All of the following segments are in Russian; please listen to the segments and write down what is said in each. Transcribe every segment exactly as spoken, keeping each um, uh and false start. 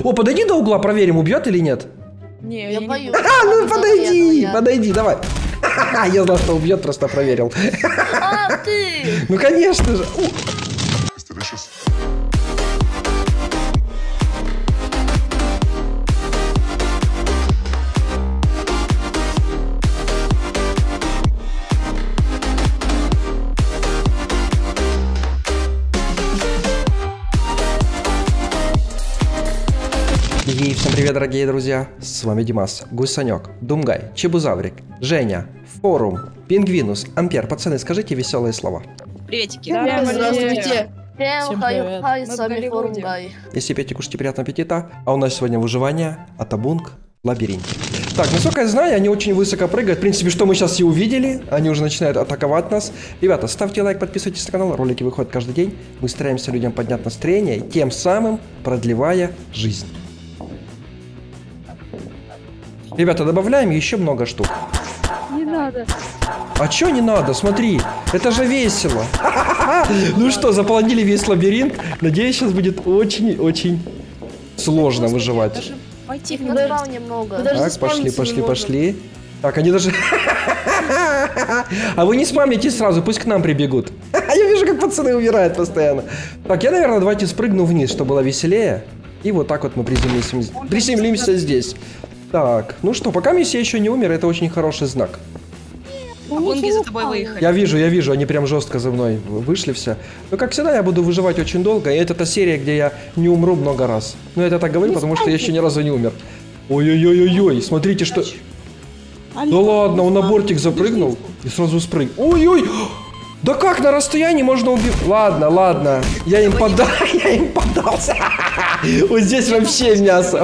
О, подойди до угла, проверим, убьет или нет. Не, я боюсь. А, ну подойди, подойди, давай. Я знал, что убьет, просто проверил. А, ты! Ну, конечно же. И всем привет, дорогие друзья, с вами Димас, Гусанек, Думгай, Чебузаврик, Женя, Форум, Пингвинус, Ампер. Пацаны, скажите веселые слова. Приветики. Да, здравствуйте. Всем хай, хай, с вами Форум Гай. Если пейте, кушайте, приятного аппетита. А у нас сегодня выживание, Атабунг, лабиринт. Так, насколько я знаю, они очень высоко прыгают. В принципе, что мы сейчас и увидели. Они уже начинают атаковать нас. Ребята, ставьте лайк, подписывайтесь на канал. Ролики выходят каждый день. Мы стараемся людям поднять настроение, тем самым продлевая жизнь. Ребята, добавляем еще много штук. Не надо. А чё не надо? Смотри, это же весело. Ну что, заполонили весь лабиринт. Надеюсь, сейчас будет очень-очень сложно выживать. Пойти в немного. Так, пошли, пошли, пошли. Так, они даже... А вы не спамите сразу, пусть к нам прибегут. Я вижу, как пацаны умирают постоянно. Так, я, наверное, давайте спрыгну вниз, чтобы было веселее. И вот так вот мы приземлимся, приземлимся здесь. Так, ну что, пока миссия еще не умер, это очень хороший знак. Бунги за тобой выехали. Я вижу, я вижу, они прям жестко за мной вышли все. Но как всегда, я буду выживать очень долго, и это та серия, где я не умру много раз. Но это так говорю, потому что я еще ни разу не умер. Ой-ой-ой-ой-ой, смотрите, что... Да ладно, он на бортик запрыгнул и сразу спрыгнул. Ой-ой! Да как на расстоянии можно убить? Ладно, ладно, я им подал, я им подался. Вот здесь вообще мясо.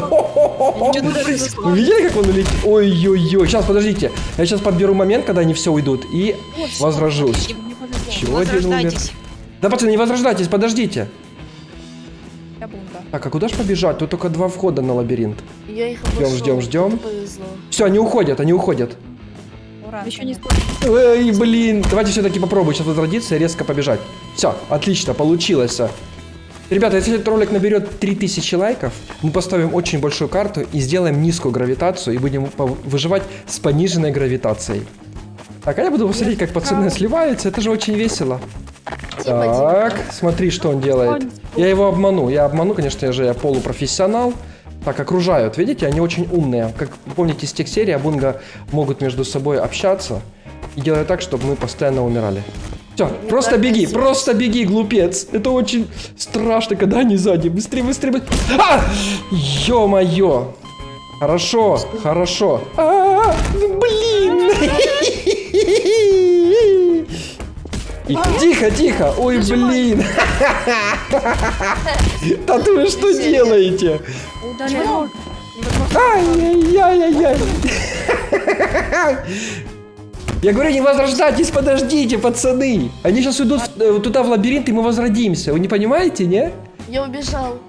Вы видели, как он улетел? Ой-ой-ой. Сейчас, подождите. Я сейчас подберу момент, когда они все уйдут, и возражусь. Чего один умер? Да, пацаны, не возрождайтесь, подождите. Так, а куда ж побежать? Тут только два входа на лабиринт. Ждем, ждем, ждем. Все, они уходят, они уходят. Еще не Эй, блин. Давайте все-таки попробуем сейчас возродиться и резко побежать. Все, отлично, получилось. Ребята, если этот ролик наберет три тысячи лайков, мы поставим очень большую карту и сделаем низкую гравитацию и будем выживать с пониженной гравитацией. Так, а я буду смотреть, как пацаны сливаются, это же очень весело. Так, смотри, что он делает. Я его обману, я обману, конечно, я же я полупрофессионал. Так, окружают, видите, они очень умные. Как помните из тех серий, Абунга могут между собой общаться и делать так, чтобы мы постоянно умирали. Все, просто беги, просто беги, глупец. Это очень страшно, когда они сзади. Быстрее, быстрее, быстрее. А! Ё-моё. Хорошо, хорошо. А, блин. И тихо, тихо. Ой, блин. Да вы что делаете? Ай-яй-яй-яй-яй. Я говорю, не возрождайтесь, подождите, пацаны. Они сейчас уйдут в, туда в лабиринт, и мы возродимся. Вы не понимаете, не? Я убежал.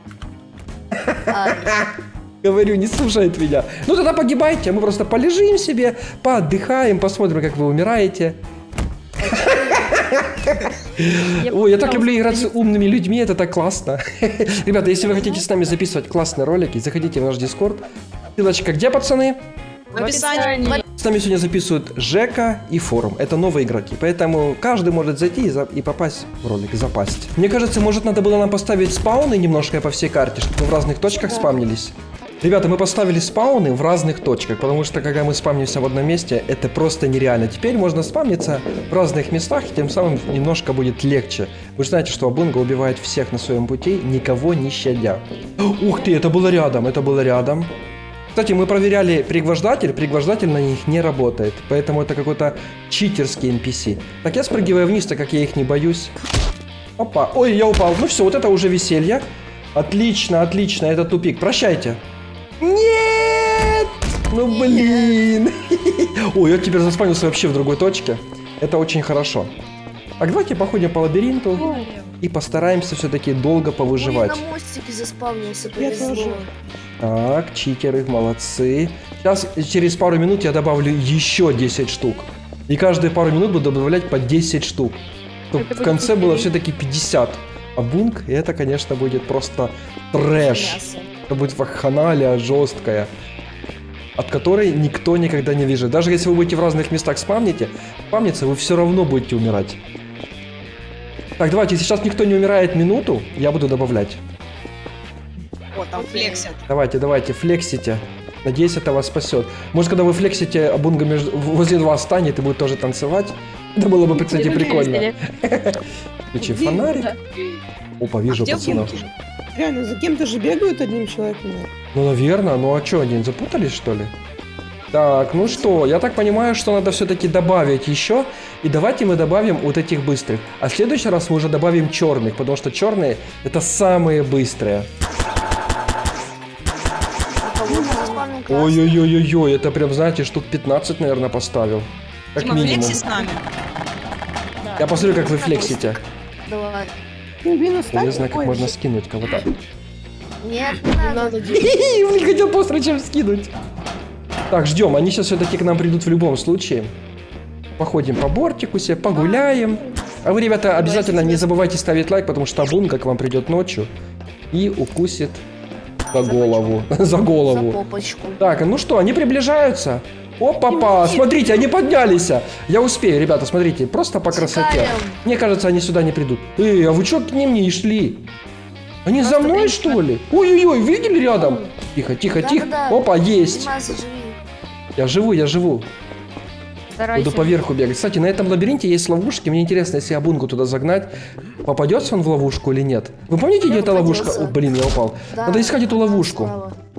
Говорю, не слушает меня. Ну тогда погибайте, мы просто полежим себе, поотдыхаем, посмотрим, как вы умираете. Ой, я так люблю играть с умными людьми, это так классно. Ребята, если вы хотите с нами записывать классные ролики, заходите в наш Дискорд. Ссылочка где, пацаны? В описании. С нами сегодня записывают Жека и Форум. Это новые игроки, поэтому каждый может зайти и, за... и попасть в ролик, запасть. Мне кажется, может надо было нам поставить спауны немножко по всей карте, чтобы мы в разных точках спамнились. Ребята, мы поставили спауны в разных точках, потому что когда мы спамнимся в одном месте, это просто нереально. Теперь можно спамниться в разных местах, и тем самым немножко будет легче. Вы же знаете, что Абунга убивает всех на своем пути, никого не щадя. Ух ты, это было рядом, это было рядом. Кстати, мы проверяли пригвождатель, пригвождатель на них не работает, поэтому это какой-то читерский эн пи си. Так, я спрыгиваю вниз, так как я их не боюсь. Опа, ой, я упал. Ну все, вот это уже веселье. Отлично, отлично, это тупик. Прощайте. Нет! Ну блин! Ой, я теперь заспавнился вообще в другой точке. Это очень хорошо. Так, давайте походим по лабиринту и постараемся все-таки долго повыживать. Ой, на мостике заспавнился, повезло. Так, читеры, молодцы. Сейчас, через пару минут я добавлю еще десять штук. И каждые пару минут буду добавлять по десять штук. Чтобы в конце было все-таки пятьдесят. А бунг, и это, конечно, будет просто трэш. Это будет вакханалия жесткая, от которой никто никогда не выживет. Даже если вы будете в разных местах спамните, спамниться, вы все равно будете умирать. Так, давайте, если сейчас никто не умирает минуту, я буду добавлять. Вот, там флексят. Давайте, давайте, флексите. Надеюсь, это вас спасет. Может, когда вы флексите, Абунга между... возле вас станет и будет тоже танцевать. Это было бы, кстати, прикольно. Включи фонарик. Опа, вижу пацанов. Реально, за кем-то же бегают одним человеком. Ну, наверное. Ну, а что, они запутались, что ли? Так, ну что, я так понимаю, что надо все-таки добавить еще. И давайте мы добавим вот этих быстрых. А в следующий раз мы уже добавим черных, потому что черные это самые быстрые. Ой-ой-ой-ой, это прям, знаете, штук пятнадцать, наверное, поставил. Как Дима, минимум. флекси с нами. Я посмотрю, как вы флексите. Давай. Я не знаю, как можно скинуть кого-то. Нет, не надо. Блин, хотел быстро чем скинуть. Так, ждем. Они сейчас все-таки к нам придут в любом случае. Походим по бортику себе, погуляем. А вы, ребята, обязательно не забывайте ставить лайк, потому что Абунга к вам придет ночью и укусит за голову. За голову. За попочку. Так, ну что, они приближаются. Опа-па, смотрите, они поднялись. Я успею, ребята, смотрите, просто по красоте. Мне кажется, они сюда не придут. Эй, а вы что к ним не шли? Они за мной, что ли? Ой-ой-ой, видели рядом? Тихо, тихо, тихо. Опа, есть. Я живу, я живу. Буду поверху бегать. Кстати, на этом лабиринте есть ловушки. Мне интересно, если Абунгу туда загнать, попадется он в ловушку или нет. Вы помните, где эта ловушка? О, блин, я упал. Надо искать эту ловушку.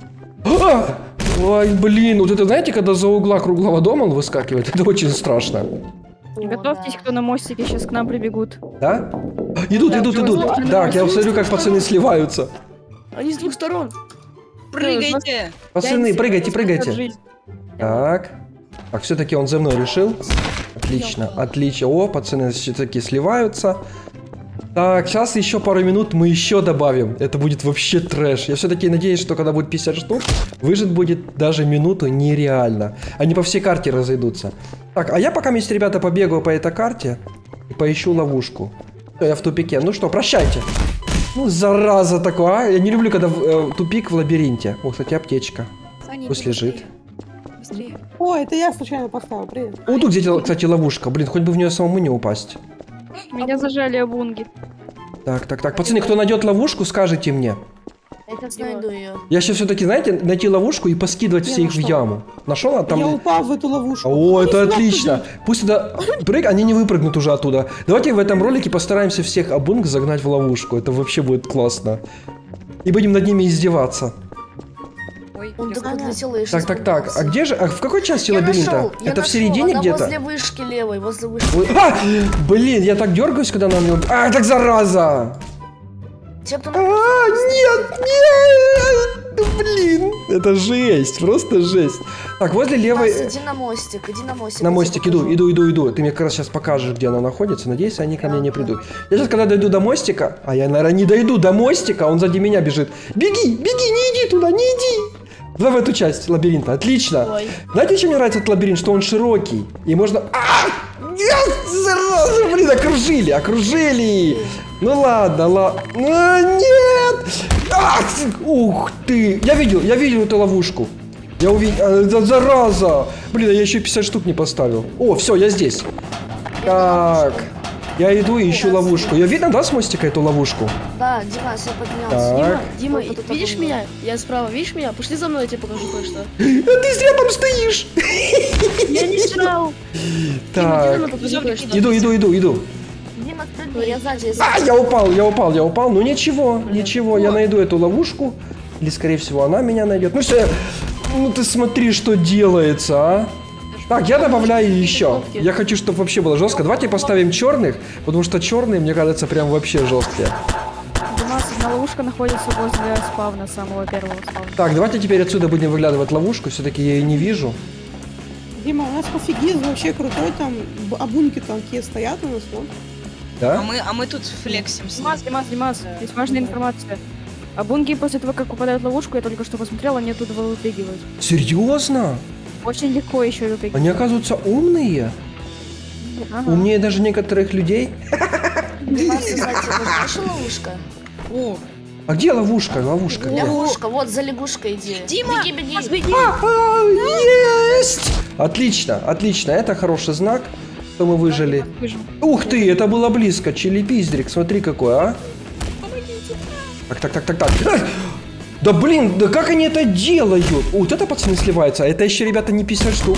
А! Ой, блин, вот это, знаете, когда за угла круглого дома он выскакивает, это очень страшно. Готовьтесь, кто на мостике сейчас к нам прибегут. Да? Идут, идут, идут. Так, я смотрю, как пацаны сливаются. Они с двух сторон. Прыгайте. Пацаны, прыгайте, прыгайте. Так. Так, все-таки он за мной решил. Отлично, отлично. О, пацаны все-таки сливаются. Так, сейчас еще пару минут мы еще добавим. Это будет вообще трэш. Я все-таки надеюсь, что когда будет пятьдесят штук, выжить будет даже минуту нереально. Они по всей карте разойдутся. Так, а я пока вместе, ребята, побегаю по этой карте и поищу ловушку. Все, я в тупике. Ну что, прощайте. Ну, зараза такое, а? Я не люблю, когда в, э, тупик в лабиринте. О, кстати, аптечка. Пусть лежит. Быстрее. О, это я случайно поставил, привет. О, тут где-то, кстати, ловушка. Блин, хоть бы в нее самому не упасть. Меня зажали Абунги. Так, так, так. Пацаны, кто найдет ловушку, скажите мне. Я сейчас найду ее. Я сейчас все-таки, знаете, найти ловушку и поскидывать все их в яму. Нашел? А там... Я упал в эту ловушку. О, это отлично. Пусть туда прыг, они не выпрыгнут уже оттуда. Давайте в этом ролике постараемся всех Абунг загнать в ловушку. Это вообще будет классно. И будем над ними издеваться. Он так подлетел, и Так, так, так. А где же? А в какой части лабиринта? Это в середине где-то? Возле вышки левой, возле вышки. А! Блин, я так дергаюсь, когда на меня... А, так зараза! Те, кто... А, нет, нет! Блин, это жесть, просто жесть. Так, возле левой... Нас, иди на мостик, иди на мостик. На мостик иду, иду, иду, иду. Ты мне как раз сейчас покажешь, где она находится. Надеюсь, они ко мне не придут. Я сейчас, когда дойду до мостика... А я, наверное, не дойду до мостика, он сзади меня бежит. Беги, беги, не иди туда, не иди! Давай в эту часть лабиринта, отлично. Ой. Знаете, чем мне нравится этот лабиринт? Что он широкий. И можно... А! Нет, зараза, блин, окружили, окружили. Ну ладно, ладно. А, нет! А, ух ты! Я видел, я видел эту ловушку. Я увидел... А, зараза! Блин, я еще пятьдесят штук не поставил. О, все, я здесь. Так... Я иду и ищу ловушку. Ее видно, да, с мостика эту ловушку? Да, Дима, я поднялся. Так. Дима, Дима, видишь меня? Я справа, видишь меня? Пошли за мной, я тебе покажу кое-что. А ты зря там стоишь! Я не жрал. Так. Иду, иду, иду, иду. Дима, стрельни, я сзади. А, я упал, я упал, я упал. Ну ничего, ничего, я найду эту ловушку. Или, скорее всего, она меня найдет. Ну все, ну ты смотри, что делается, а. Так, я добавляю еще. Я хочу, чтобы вообще было жестко. Давайте поставим черных, потому что черные, мне кажется, прям вообще жесткие. Димас, одна ловушка находится возле спавна, самого первого спавна. Так, давайте теперь отсюда будем выглядывать ловушку. Все-таки я ее не вижу. Дима, у нас пофигиз вообще крутой, там Абунги танки стоят у нас, вот. Да? А мы, а мы тут флексимся. Димас, Димас, Димас, есть важная информация. Абунги после того, как попадают в ловушку, я только что посмотрела, они оттуда выпрыгивают. Серьезно? Очень легко еще выпрыгивать. Они, оказываются, умные. Ага. Умнее даже некоторых людей. Димас, кстати, это наша ловушка? О, А где ловушка? Ловушка где? Лягушка, вот за лягушкой иди. Дима, Беги, беги. А, есть! Отлично, отлично. Это хороший знак, что мы выжили. Выжил. Ух ты, это было близко. Чили-пиздрик, смотри какой, а. Так, так, так, так, так. Ах! Да блин, да как они это делают? Вот это, пацаны, сливается. А это еще, ребята, не пятьдесят штук.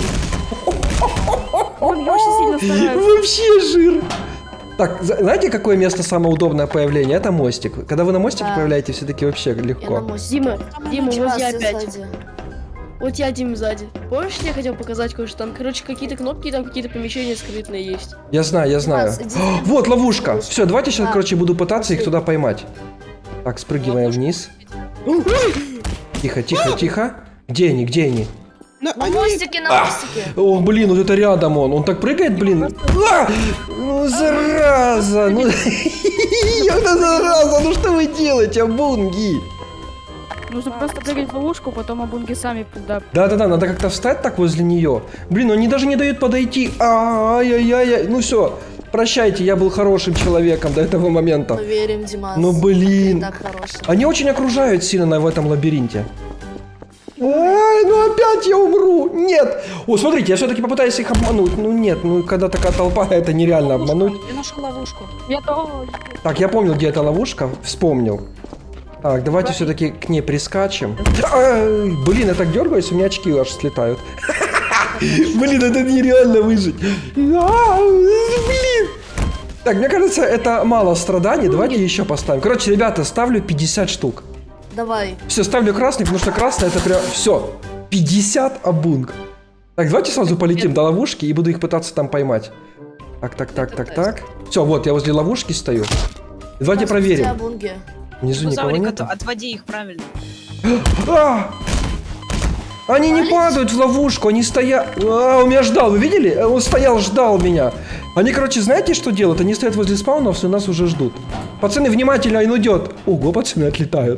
Он я очень сильно стараюсь. Вообще жир. Так, за- знаете, какое место самое удобное появление? Это мостик. Когда вы на мостике Да. появляетесь, все-таки вообще Я на легко. мостике. Дима, Дима, вот Дима, я опять. Вот я, Дим, сзади. Помнишь, я хотел показать кое-что? Там, короче, какие-то кнопки, там какие-то помещения скрытные есть. Я знаю, я знаю. Димас, иди. О, вот ловушка. Все, давайте сейчас, А. короче, буду пытаться их туда поймать. Так, спрыгиваем вниз. Тихо, тихо, тихо. Где они, где они? На- На они- мостике, на мостике. О, блин, вот это рядом он. Он так прыгает, блин. А! Ну, зараза. Ну, это зараза. Ну, что вы делаете, бунги? нужно просто прыгать в ловушку, потом обунги сами туда. Да-да-да, надо как-то встать так возле нее. Блин, они даже не дают подойти. Ай-яй-яй. Ну все, прощайте, я был хорошим человеком до этого момента. Мы верим, Димас. Ну, блин. Ты так хороший. Они очень окружают сильно в этом лабиринте. Ай, ну опять я умру. Нет. О, смотрите, я все-таки попытаюсь их обмануть. Ну нет, ну когда такая толпа, это нереально обмануть. Я нашел ловушку. Я тоже. Так, я помнил, где эта ловушка. Вспомнил. Так, давайте все-таки к ней прискачем. Ай, блин, я так дергаюсь, у меня очки аж слетают. Блин, это нереально выжить. А, блин. Так, мне кажется, это мало страданий. Давайте еще поставим. Короче, ребята, ставлю пятьдесят штук. Давай. Все, ставлю красный, потому что красный это прям... Все, пятьдесят абунг. Так, давайте сразу полетим до ловушки и буду их пытаться там поймать. Так, так, так, так, так. Все, вот, я возле ловушки стою. Давайте проверим. Абунги. Внизу никого Бузаврик, нет. от- отводи их правильно. А! Они не падают в ловушку, они стоят... А, он меня ждал, вы видели? Он стоял, ждал меня. Они, короче, знаете, что делают? Они стоят возле спаунов, и нас уже ждут. Пацаны, внимательно, он идет. Ого, пацаны отлетают.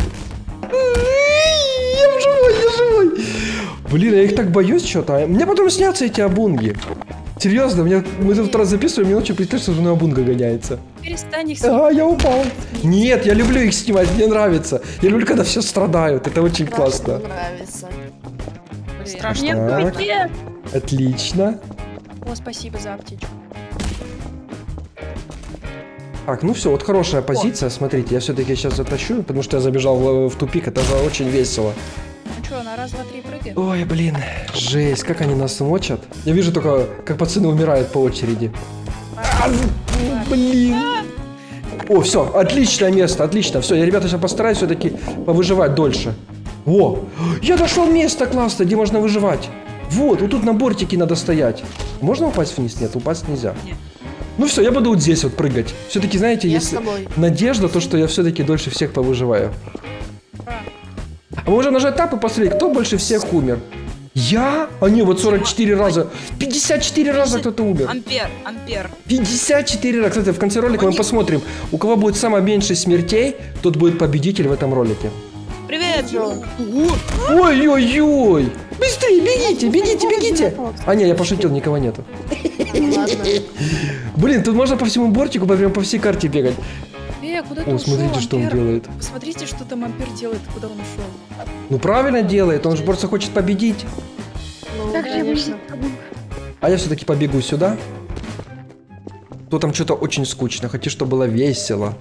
Я живой, я живой. Блин, я их так боюсь что-то. Мне потом снятся эти абунги. Серьезно, мне, мы завтра записываем, мне ночью представь, что жена абунга гоняется. Перестань их снимать. А, я упал. Нет, я люблю их снимать, мне нравится. Я люблю, когда все страдают, это очень классно. Мне нравится. Блин. Нет, Так. нет. Отлично. О, спасибо за аптечку. Так, ну все, вот хорошая позиция, смотрите, я все-таки сейчас затащу, потому что я забежал в, в тупик, это же очень весело. Ну что, на раз, два, три прыгаем? Ой, блин, жесть, как они нас мочат. Я вижу только, как пацаны умирают по очереди. А, блин. О, все, отличное место, отлично. Все, я, ребята, сейчас постараюсь все-таки повыживать дольше. О, я нашел место классное, где можно выживать. Вот, вот тут на бортике надо стоять. Можно упасть вниз? Нет, упасть нельзя. Нет. Ну все, я буду вот здесь вот прыгать. Все-таки, знаете, Я есть с тобой. надежда, то, что я все-таки дольше всех повыживаю. А мы можем нажать тап и посмотреть, кто больше всех умер. Я? А не, вот сорок четыре раза. пятьдесят четыре раза кто-то умер. Ампер, ампер. пятьдесят четыре раза. Кстати, в конце ролика мы Они- посмотрим, у кого будет самое меньше смертей, тот будет победитель в этом ролике. Привет! Ой-ой-ой! Быстрее, бегите, бегите, бегите! А не, я пошутил, никого нету. Ладно. Блин, тут можно по всему бортику, прям по всей карте бегать. Э, куда ты О, ушел, смотрите, что он Ампер? делает. Посмотрите, что там Ампер делает, куда он ушел. Ну правильно делает, он же просто хочет победить. Ну, Как же конечно. выжить? А я все-таки побегу сюда. То там что-то очень скучно, хочу, чтобы было весело.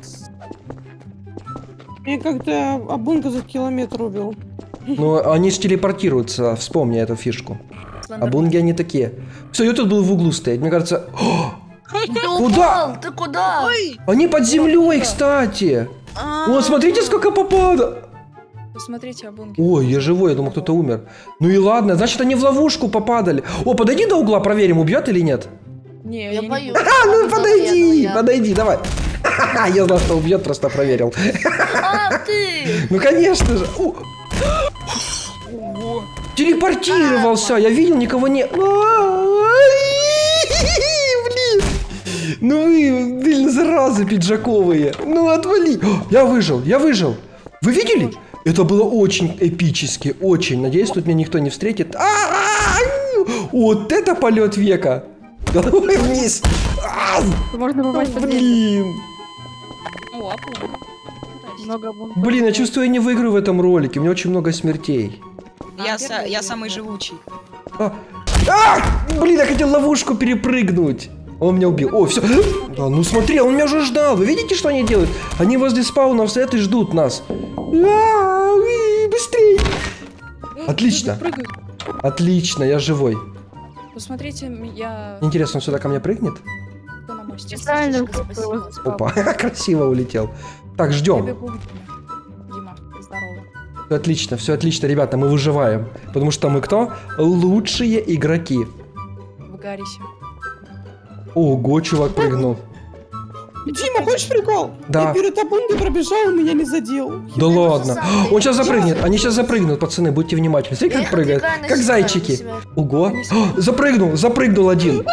Меня как-то абунга за километр убил. Но они же телепортируются, вспомни эту фишку. Ладно, А бунги они такие. Все, я тут был в углу стоять, мне кажется... О, Ты Куда? упал, ты куда? Ой! они под землей, кстати. А, Вот, смотрите, сколько попадок. Посмотрите, обунги. Ой, я живой, я думал, кто-то умер. Ну и ладно, значит, они в ловушку попадали. О, подойди до угла, проверим, убьет или нет. Не, Я я не боюсь. А, ну Да, подойди, я- подойди, давай. Я знал, что убьет, просто проверил. А, ты! Ну, конечно же. О, Ого. телепортировался, я видел, никого не... Ай, блин. Ну вы, блин, заразы пиджаковые. Ну отвали. О, я выжил, я выжил. Вы видели? Это было очень эпически, очень. Надеюсь, тут меня никто не встретит. А-а-а! Вот это полет века. Головой вниз. А, Можно попасть под землю. блин. О, обунг. Много бункеров. Блин, я чувствую, я не выиграю в этом ролике. У меня очень много смертей. Я, са- я самый живучий. А! А! Блин, я хотел ловушку перепрыгнуть. Он меня убил. О, все. А, ну смотри, он меня уже ждал. Вы видите, что они делают? Они возле спаунов стоят и ждут нас. А, быстрей! Отлично. Прыгай, Отлично, я живой. посмотрите, я Интересно, он сюда ко мне прыгнет? на мосте. Специально Спасибо. Опа, красиво улетел. Так, Я ждем. бегу к Диме. Дима, здорово. Все отлично, все отлично, ребята, мы выживаем. Потому что мы кто? Лучшие игроки. В Гаррисе. Ого, чувак прыгнул. Дима, хочешь прикол? Да. Я перед Абунгой пробежал, меня не задел. Да ладно. Он сейчас запрыгнет. Они сейчас запрыгнут, пацаны, будьте внимательны. Смотри, как прыгают. Как зайчики. Ого. О, запрыгнул, запрыгнул один.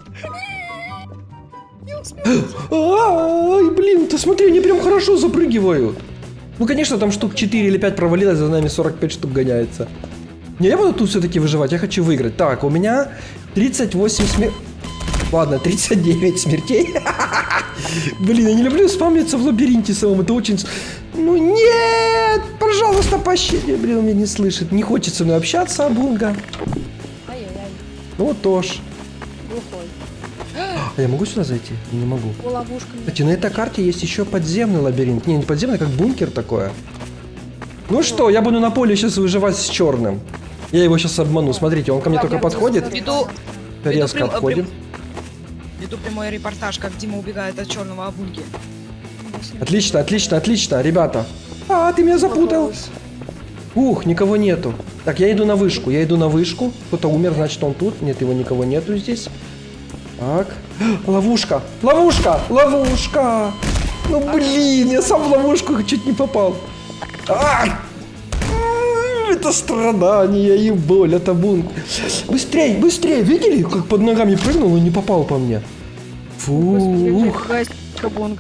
Ай, блин, ты смотри, они прям хорошо запрыгивают. Ну, конечно, там штук четыре или пять провалилось, за нами сорок пять штук гоняется. Не, я буду тут все-таки выживать, я хочу выиграть. Так, у меня тридцать восемь смертей. Ладно, тридцать девять смертей. Блин, я не люблю спамиться в лабиринте самому, это очень... Ну нет, пожалуйста, пощади. Блин, он меня не слышит. Не хочет со мной общаться, Абунга. Ай-яй-яй. Ну вот тоже. Глухой. А я могу сюда зайти? Не могу. По ловушкам. Кстати, на этой карте есть еще подземный лабиринт. Не, не подземный, как бункер такое. Ну что, я буду на поле сейчас выживать с черным. Я его сейчас обману. Смотрите, он ко мне только подходит. Веду, Резко прям- обходит. прям- веду прямой репортаж, как Дима убегает от черного Абунги. Отлично, отлично, отлично, ребята. А, ты меня запутал. Ух, никого нету. Так, я иду на вышку, я иду на вышку. Кто-то умер, значит он тут. Нет, его никого нету здесь. Так. Ловушка, ловушка, ловушка. Ну блин, я сам в ловушку чуть не попал. Ай! Это страдание и боль, это бунт. Быстрей, быстрей, видели, как под ногами прыгнул и не попал по мне? Фух. Бунг.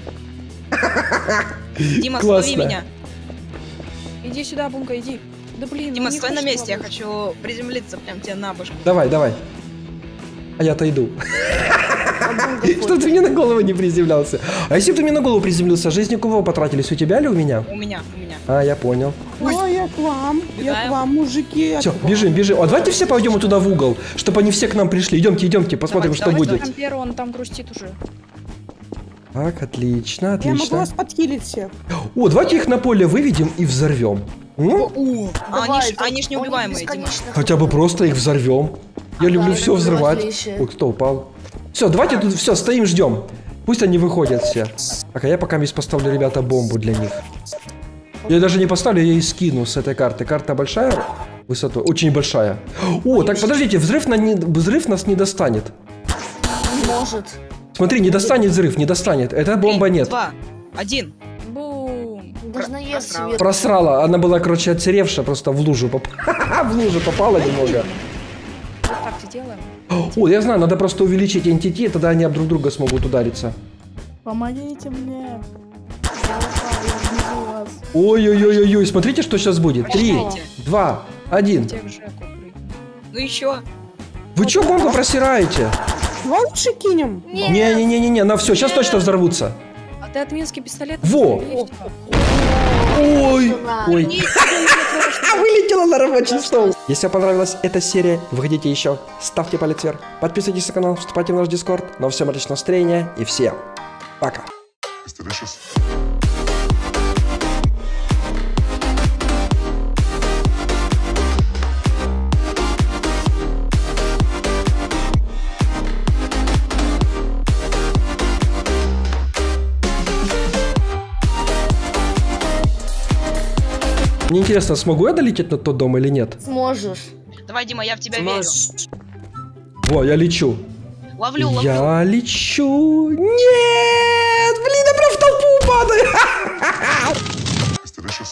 Дима, Классно. слови меня. Иди сюда, Бунка, иди. Да блин, Дима, ну не стой на хочешь месте, я ловушку? хочу приземлиться прям тебе на башку. Давай, давай. А я-то иду. Что ты мне на голову не приземлялся? А если бы ты мне на голову приземлился, жизнь у кого потратились? У тебя или у меня? У меня, у меня. А, я понял. Ой, я к вам, я Бегаем. к вам, мужики. я Все, к вам. бежим, бежим. А давайте все пойдем туда в угол, чтобы они все к нам пришли. Идемте, идемте, посмотрим, Давай, что давай, будет. Там первый, он там грустит уже. Так, отлично, Я могу отлично. вас подхилить всех. О, давайте их на поле выведем и взорвем. М? О, а они, ж, это- они ж у них неубиваемые, Дима. бесконечно Хотя бы просто их взорвем. Я люблю да, все это взрывать. отлично. Ой, кто упал? Все, давайте тут все, стоим, ждем. Пусть они выходят все. Так, а я пока здесь поставлю, ребята, бомбу для них. Я даже не поставлю, я и скину с этой карты. Карта большая высотой? Очень большая. О, так подождите, взрыв, на не... взрыв нас не достанет. Может. Смотри, не достанет взрыв, не достанет. Это бомба Три, нет. Два, один. Бум. Должна есть просрала. свет. Просрала, она была, короче, отсеревшая, просто в лужу попала. В лужу попала немного. Вот так и делаем. О, я знаю, надо просто увеличить эн ти ти, тогда они об друг друга смогут удариться. Помогите мне. Я упал, я внизу вас. Ой-ой-ой-ой, смотрите, что сейчас будет. Три, Прощайте. два, один. Те к Жеку прыгну. Ну еще. Вы что бомбу просираете? Два лучше кинем. Не-не-не-не, на все, сейчас точно взорвутся. А ты отминский пистолет? Во! Ой, ой. Вылетела на рабочий стол. Если вам понравилась эта серия, выходите еще, ставьте палец вверх, подписывайтесь на канал, вступайте в наш дискорд. Но всем отличного настроения и всем пока. It's delicious. Мне интересно, смогу я долететь на тот дом или нет? Сможешь. Давай, Дима, я в тебя верю. Во, я лечу. Ловлю, ловлю. Я лечу. Нет! Блин, я прям в толпу падаю. It's delicious.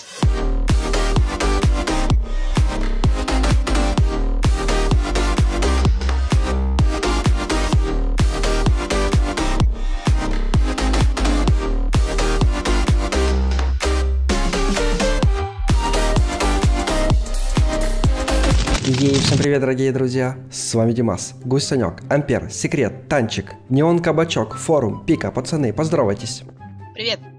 Ей, всем привет, дорогие друзья! С вами Димас, Гусь Санек, Ампер, Секрет, Танчик, Неон Кабачок, Форум, Пика, пацаны, поздоровайтесь. Привет.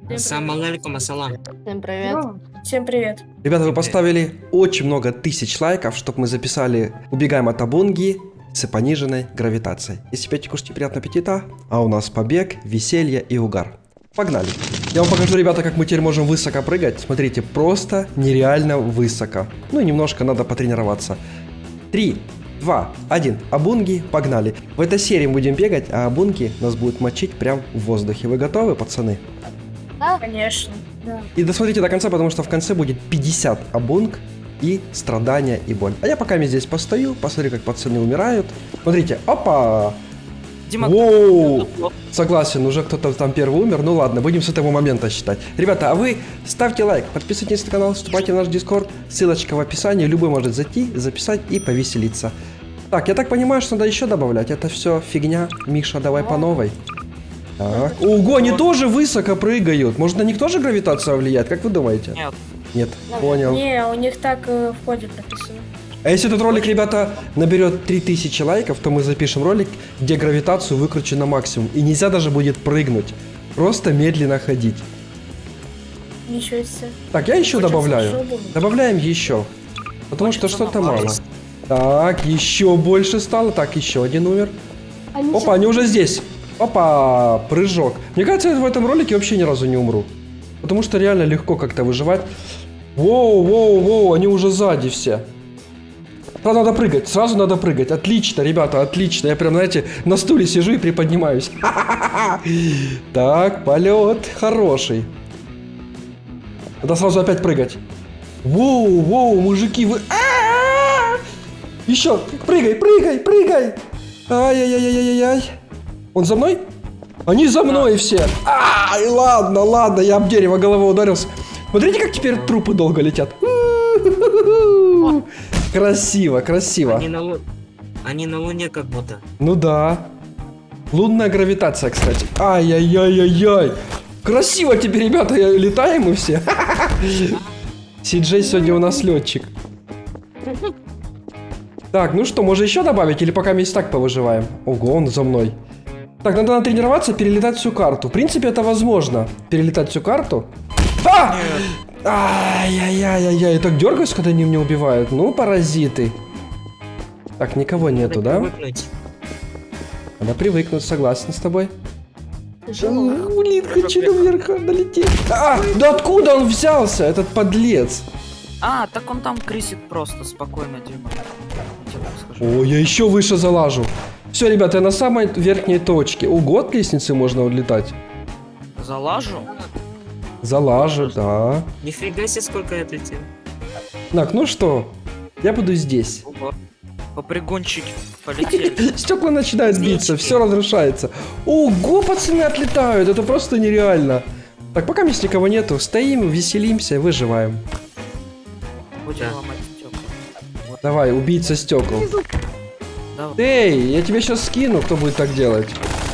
Ассаламу алейкум, ассалам. Всем привет. Всем привет. Ребята, вы поставили очень много тысяч лайков, чтобы мы записали «Убегаем от Абунги» с пониженной гравитацией. Если пейте, кушайте, приятного аппетита. А у нас побег, веселье и угар. Погнали. Я вам покажу, ребята, как мы теперь можем высоко прыгать. Смотрите, просто нереально высоко. Ну и немножко надо потренироваться. Три, два, один. Абунги, погнали. В этой серии мы будем бегать, а абунги нас будут мочить прямо в воздухе. Вы готовы, пацаны? Да, конечно. Да. И досмотрите до конца, потому что в конце будет пятьдесят абунг и страдания и боль. А я пока здесь постою, посмотрю, как пацаны умирают. Смотрите, опа! Дима, Воу! Согласен, уже кто-то там первый умер. Ну ладно, будем с этого момента считать. Ребята, а вы ставьте лайк, подписывайтесь на канал, вступайте в наш дискорд. Ссылочка в описании, любой может зайти, записать и повеселиться. Так, я так понимаю, что надо еще добавлять. Это все фигня. Миша, давай по новой. Так. Ого, они тоже высоко прыгают. Может, на них тоже гравитация влияет? Как вы думаете? Нет. Нет, понял. Не, у них так э, в коде прописано. А если этот ролик, ребята, наберет три тысячи лайков, то мы запишем ролик, где гравитацию выкручу на максимум. И нельзя даже будет прыгнуть. Просто медленно ходить. Ничего себе. Так, я еще Хочется добавляю. шубу. Добавляем еще. Потому что Хочется что-то мало. добавить. Так, еще больше стало. Так, еще один умер. Они Опа, они уже здесь. Опа, прыжок. Мне кажется, я в этом ролике вообще ни разу не умру. Потому что реально легко как-то выживать. Воу, воу, воу, они уже сзади все. Сразу надо прыгать, сразу надо прыгать. Отлично, ребята, отлично. Я прям, знаете, на стуле сижу и приподнимаюсь. Так, полет хороший. Надо сразу опять прыгать. Воу, воу, мужики, вы... Еще, прыгай, прыгай, прыгай. Ай-яй-яй-яй-яй. Он за мной? Они за мной все. Ай, ладно, ладно, я об дерево головой ударился. Смотрите, как теперь трупы долго летят. Красиво, красиво. Они на, лу... Они на Луне как будто. Ну да. Лунная гравитация, кстати. Ай-яй-яй-яй-яй. Красиво теперь, ребята, летаем мы все. Си-Джей сегодня у нас летчик. Так, ну что, может еще добавить? Или пока мы и так повыживаем? Ого, он за мной. Так, надо натренироваться, перелетать всю карту. В принципе, это возможно. Перелетать всю карту. А! Ай-яй-яй-яй-яй. Так дергаюсь, когда они меня убивают. Ну, паразиты. Так, никого нету, да? Привыкнуть. Надо привыкнуть, согласен с тобой. Тяжело. Блин, хочу наверх долететь. А, да откуда он взялся, этот подлец? А, так он там крисит просто, спокойно, Дима. Я тебе так скажу. О, я еще выше залажу. Все, ребята, я на самой верхней точке. Ого, от лестницы можно улетать. Залажу? Залажу, да. Нифига себе, сколько я отлетел. Так, ну что, я буду здесь. Ого. Попрыгунчики полетели. Стекла начинают биться, все разрушается. Ого, пацаны отлетают, это просто нереально. Так, пока здесь никого нету, стоим, веселимся, выживаем. Будем Да. ломать стекла. Вот, Давай, убийца стекол. давай. Эй, я тебе сейчас скину, кто будет так делать.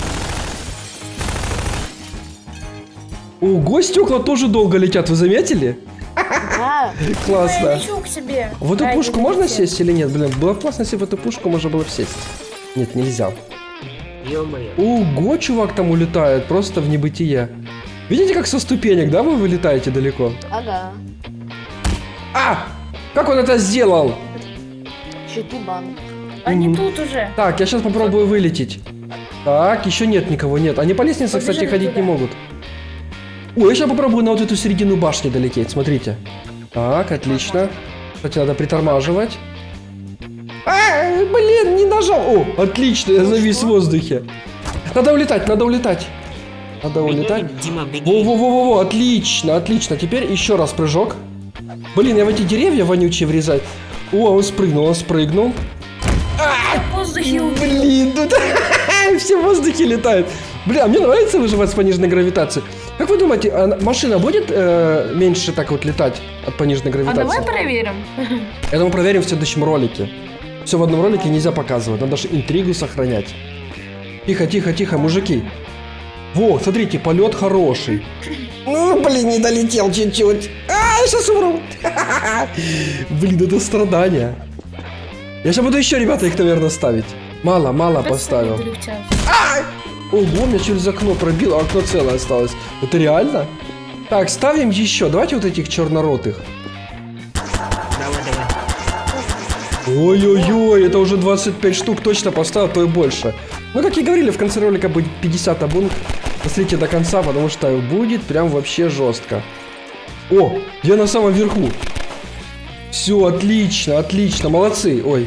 Ого, стекла тоже долго летят, вы заметили? Да. Классно. Я лечу к себе. В эту Ай, пушку не можно летит. сесть или нет? Блин, было бы классно, если в эту пушку можно было сесть. Нет, нельзя. Ё-моё. Ого, чувак там улетает, просто в небытие. Видите, как со ступенек, да, вы вылетаете далеко? Ага. А! Как он это сделал? Читубан. Они Мгм. тут уже. Так, я сейчас попробую вылететь. Так, еще нет никого, нет. Они по лестнице, кстати, Побежали ходить туда. не могут. Ой, я сейчас попробую на вот эту середину башни долететь, смотрите. Так, отлично. Кстати, надо притормаживать. А, блин, не нажал. О, отлично, я завис в воздухе. Надо улетать, надо улетать. Надо улетать. Беги, Дима, беги. Во-во-во-во, отлично, отлично. Теперь еще раз прыжок. Блин, я в эти деревья вонючие врезать. О, он спрыгнул, он спрыгнул. В воздухе убил. Блин, тут все в воздухе летают. Бля, мне нравится выживать с пониженной гравитацией. Как вы думаете, а машина будет э, меньше так вот летать от пониженной А гравитации? давай проверим. Это мы проверим в следующем ролике. Все в одном ролике нельзя показывать, надо же интригу сохранять. Тихо, тихо, тихо, мужики. Во, смотрите, полет хороший. Ну, блин, не долетел чуть-чуть. А, я сейчас умру. Блин, это страдания. Я сейчас буду еще, ребята, их, наверное, ставить. Мало, мало поставил. Ого, меня через окно пробило, а окно целое осталось. Это реально? Так, ставим еще. Давайте вот этих черноротых. Давай, давай. Ой-ой-ой, это уже двадцать пять штук точно поставил, то и больше. Ну, как и говорили, в конце ролика будет пятьдесят абунг. Посмотрите до конца, потому что будет прям вообще жестко. О, я на самом верху. Все, отлично, отлично, молодцы. Ой.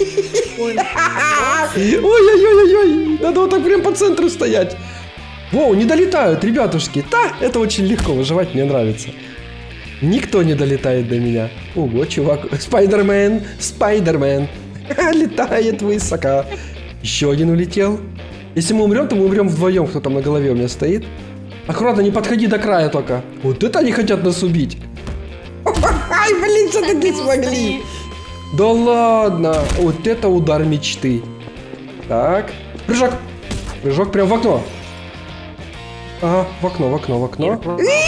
Ой-ой-ой-ой, надо вот так прям по центру стоять. Воу, не долетают, ребятушки. Да, это очень легко, выживать мне нравится. Никто не долетает до меня. Ого, чувак. Спайдермен, Спайдермен. Летает высоко. Еще один улетел. Если мы умрем, то мы умрем вдвоем, кто там на голове у меня стоит. Аккуратно, не подходи до края только. Вот это они хотят нас убить. Ай, блин, все-таки смогли. Да ладно. Вот это удар мечты. Так. Прыжок. Прыжок прям в окно. Ага, в окно, в окно, в окно.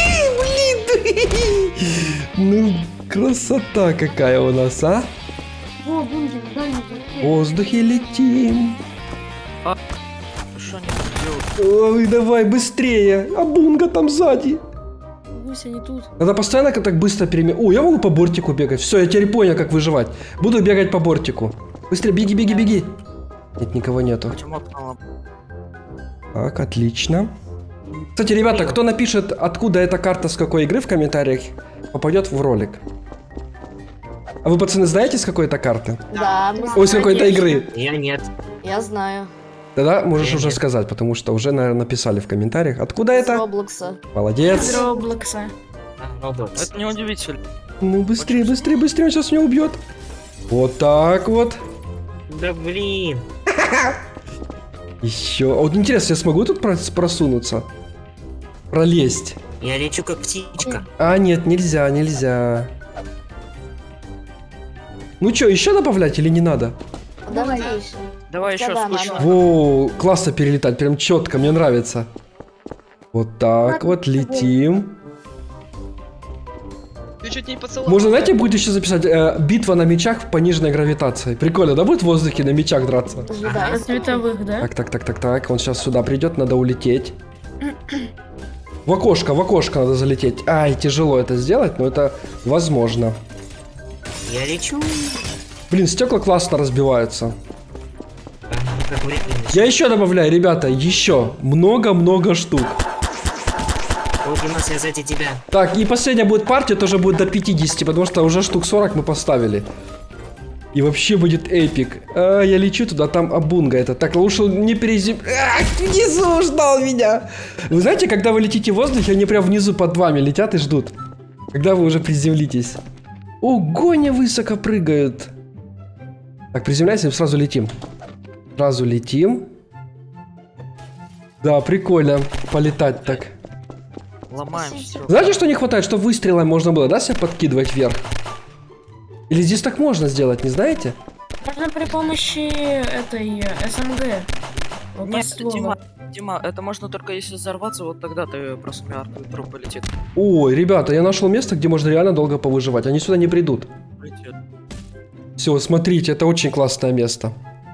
Ну, красота какая у нас, а? О, бункер, дай мне. В воздухе летим. Что они тут делают? Ой, давай, быстрее. А бунга там сзади. Гусь, они тут. Надо постоянно так быстро переме... О, я могу по бортику бегать. Все, я теперь понял, как выживать. Буду бегать по бортику. Быстрее, беги, беги, беги. Нет, никого нету. Почему окно? Так, отлично. Кстати, ребята, кто напишет, откуда эта карта, с какой игры в комментариях, попадет в ролик. А вы, пацаны, знаете, с какой это карты? Да, мы Ой, с знаем. какой-то игры. Я нет. Я знаю. Тогда можешь Я уже нет. сказать, потому что уже, наверное, написали в комментариях. Откуда С это? Роблокса. Молодец. Роблокса. А, Roblox. Это не удивительно. Ну, быстрее, быстрее, быстрее, он сейчас меня убьет. Вот так вот. Да блин. Еще. А вот интересно, я смогу тут прос- просунуться? Пролезть. Я лечу как птичка. А, нет, нельзя, нельзя. Ну что, еще добавлять или не надо? Давай еще. Давай еще Да, да, скучно. надо. Воу, классно перелетать, прям четко, мне нравится. Вот так вот, летим. Ты чуть не поцеловал. Можно, знаете, будет еще записать э, битва на мечах в пониженной гравитации. Прикольно, да, будет в воздухе на мечах драться? Ожидай. Световых, да? Так, так, так, так, так, он сейчас сюда придет, надо улететь. В окошко, в окошко надо залететь. Ай, тяжело это сделать, но это возможно. Я лечу. Блин, стекла классно разбиваются. А, как времени. Я еще добавляю, ребята, еще много-много штук. О, Димас, я сзади тебя. Так, и последняя будет партия, тоже будет до пятидесяти, потому что уже штук сорок мы поставили. И вообще будет эпик. А, я лечу туда, там абунга это. Так, лучше не перезем... Ах, внизу ждал меня. Вы знаете, когда вы летите в воздухе, они прям внизу под вами летят и ждут. Когда вы уже приземлитесь. Ого, они высоко прыгают. Так, приземляйся и сразу летим. Сразу летим. Да, прикольно полетать так. Ломаем все. Знаете, что не хватает? Чтобы выстрелом можно было, да, себя подкидывать вверх? Или здесь так можно сделать, не знаете? Можно при помощи этой СМГ. Нет, Дима, Дима, это можно только если взорваться, вот тогда ты просто мертвый труп полетит. Ой, ребята, я нашел место, где можно реально долго повыживать. Они сюда не придут. Полетит. Все, смотрите, это очень классное место.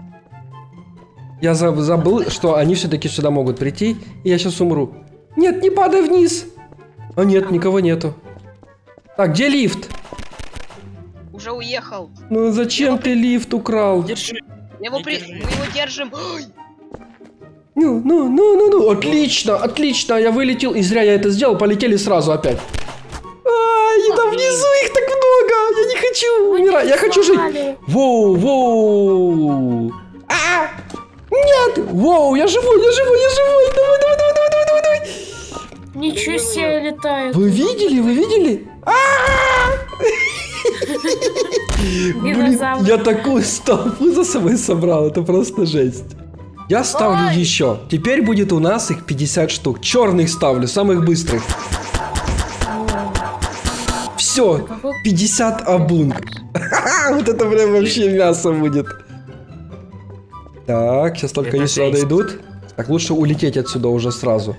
Я за- забыл, что они все-таки сюда могут прийти, и я сейчас умру. Нет, не падай вниз. А нет, никого нету. Так, где лифт? Уже уехал. Ну зачем ты лифт украл? Держи. Мы его, Не при... держи. Мы его держим. Ой! Ну, ну, ну, ну, ну, отлично, отлично, я вылетел, и зря я это сделал, полетели сразу опять. Ай, там внизу их так много, я не хочу умирать, я хочу жить. Воу, воу. А, нет, воу, я живой, я живой, я живой, давай, давай, давай, давай, давай, давай, давай. Ничего себе летают. Вы видели, вы видели? А! Блин, Динозавр. я такую столпу за собой собрал, это просто жесть. Я ставлю еще. Теперь будет у нас их пятьдесят штук. Черных ставлю, самых быстрых. Все, пятьдесят абунг. Вот это прям вообще мясо будет. Так, сейчас только они сюда дойдут. Так, лучше улететь отсюда уже сразу.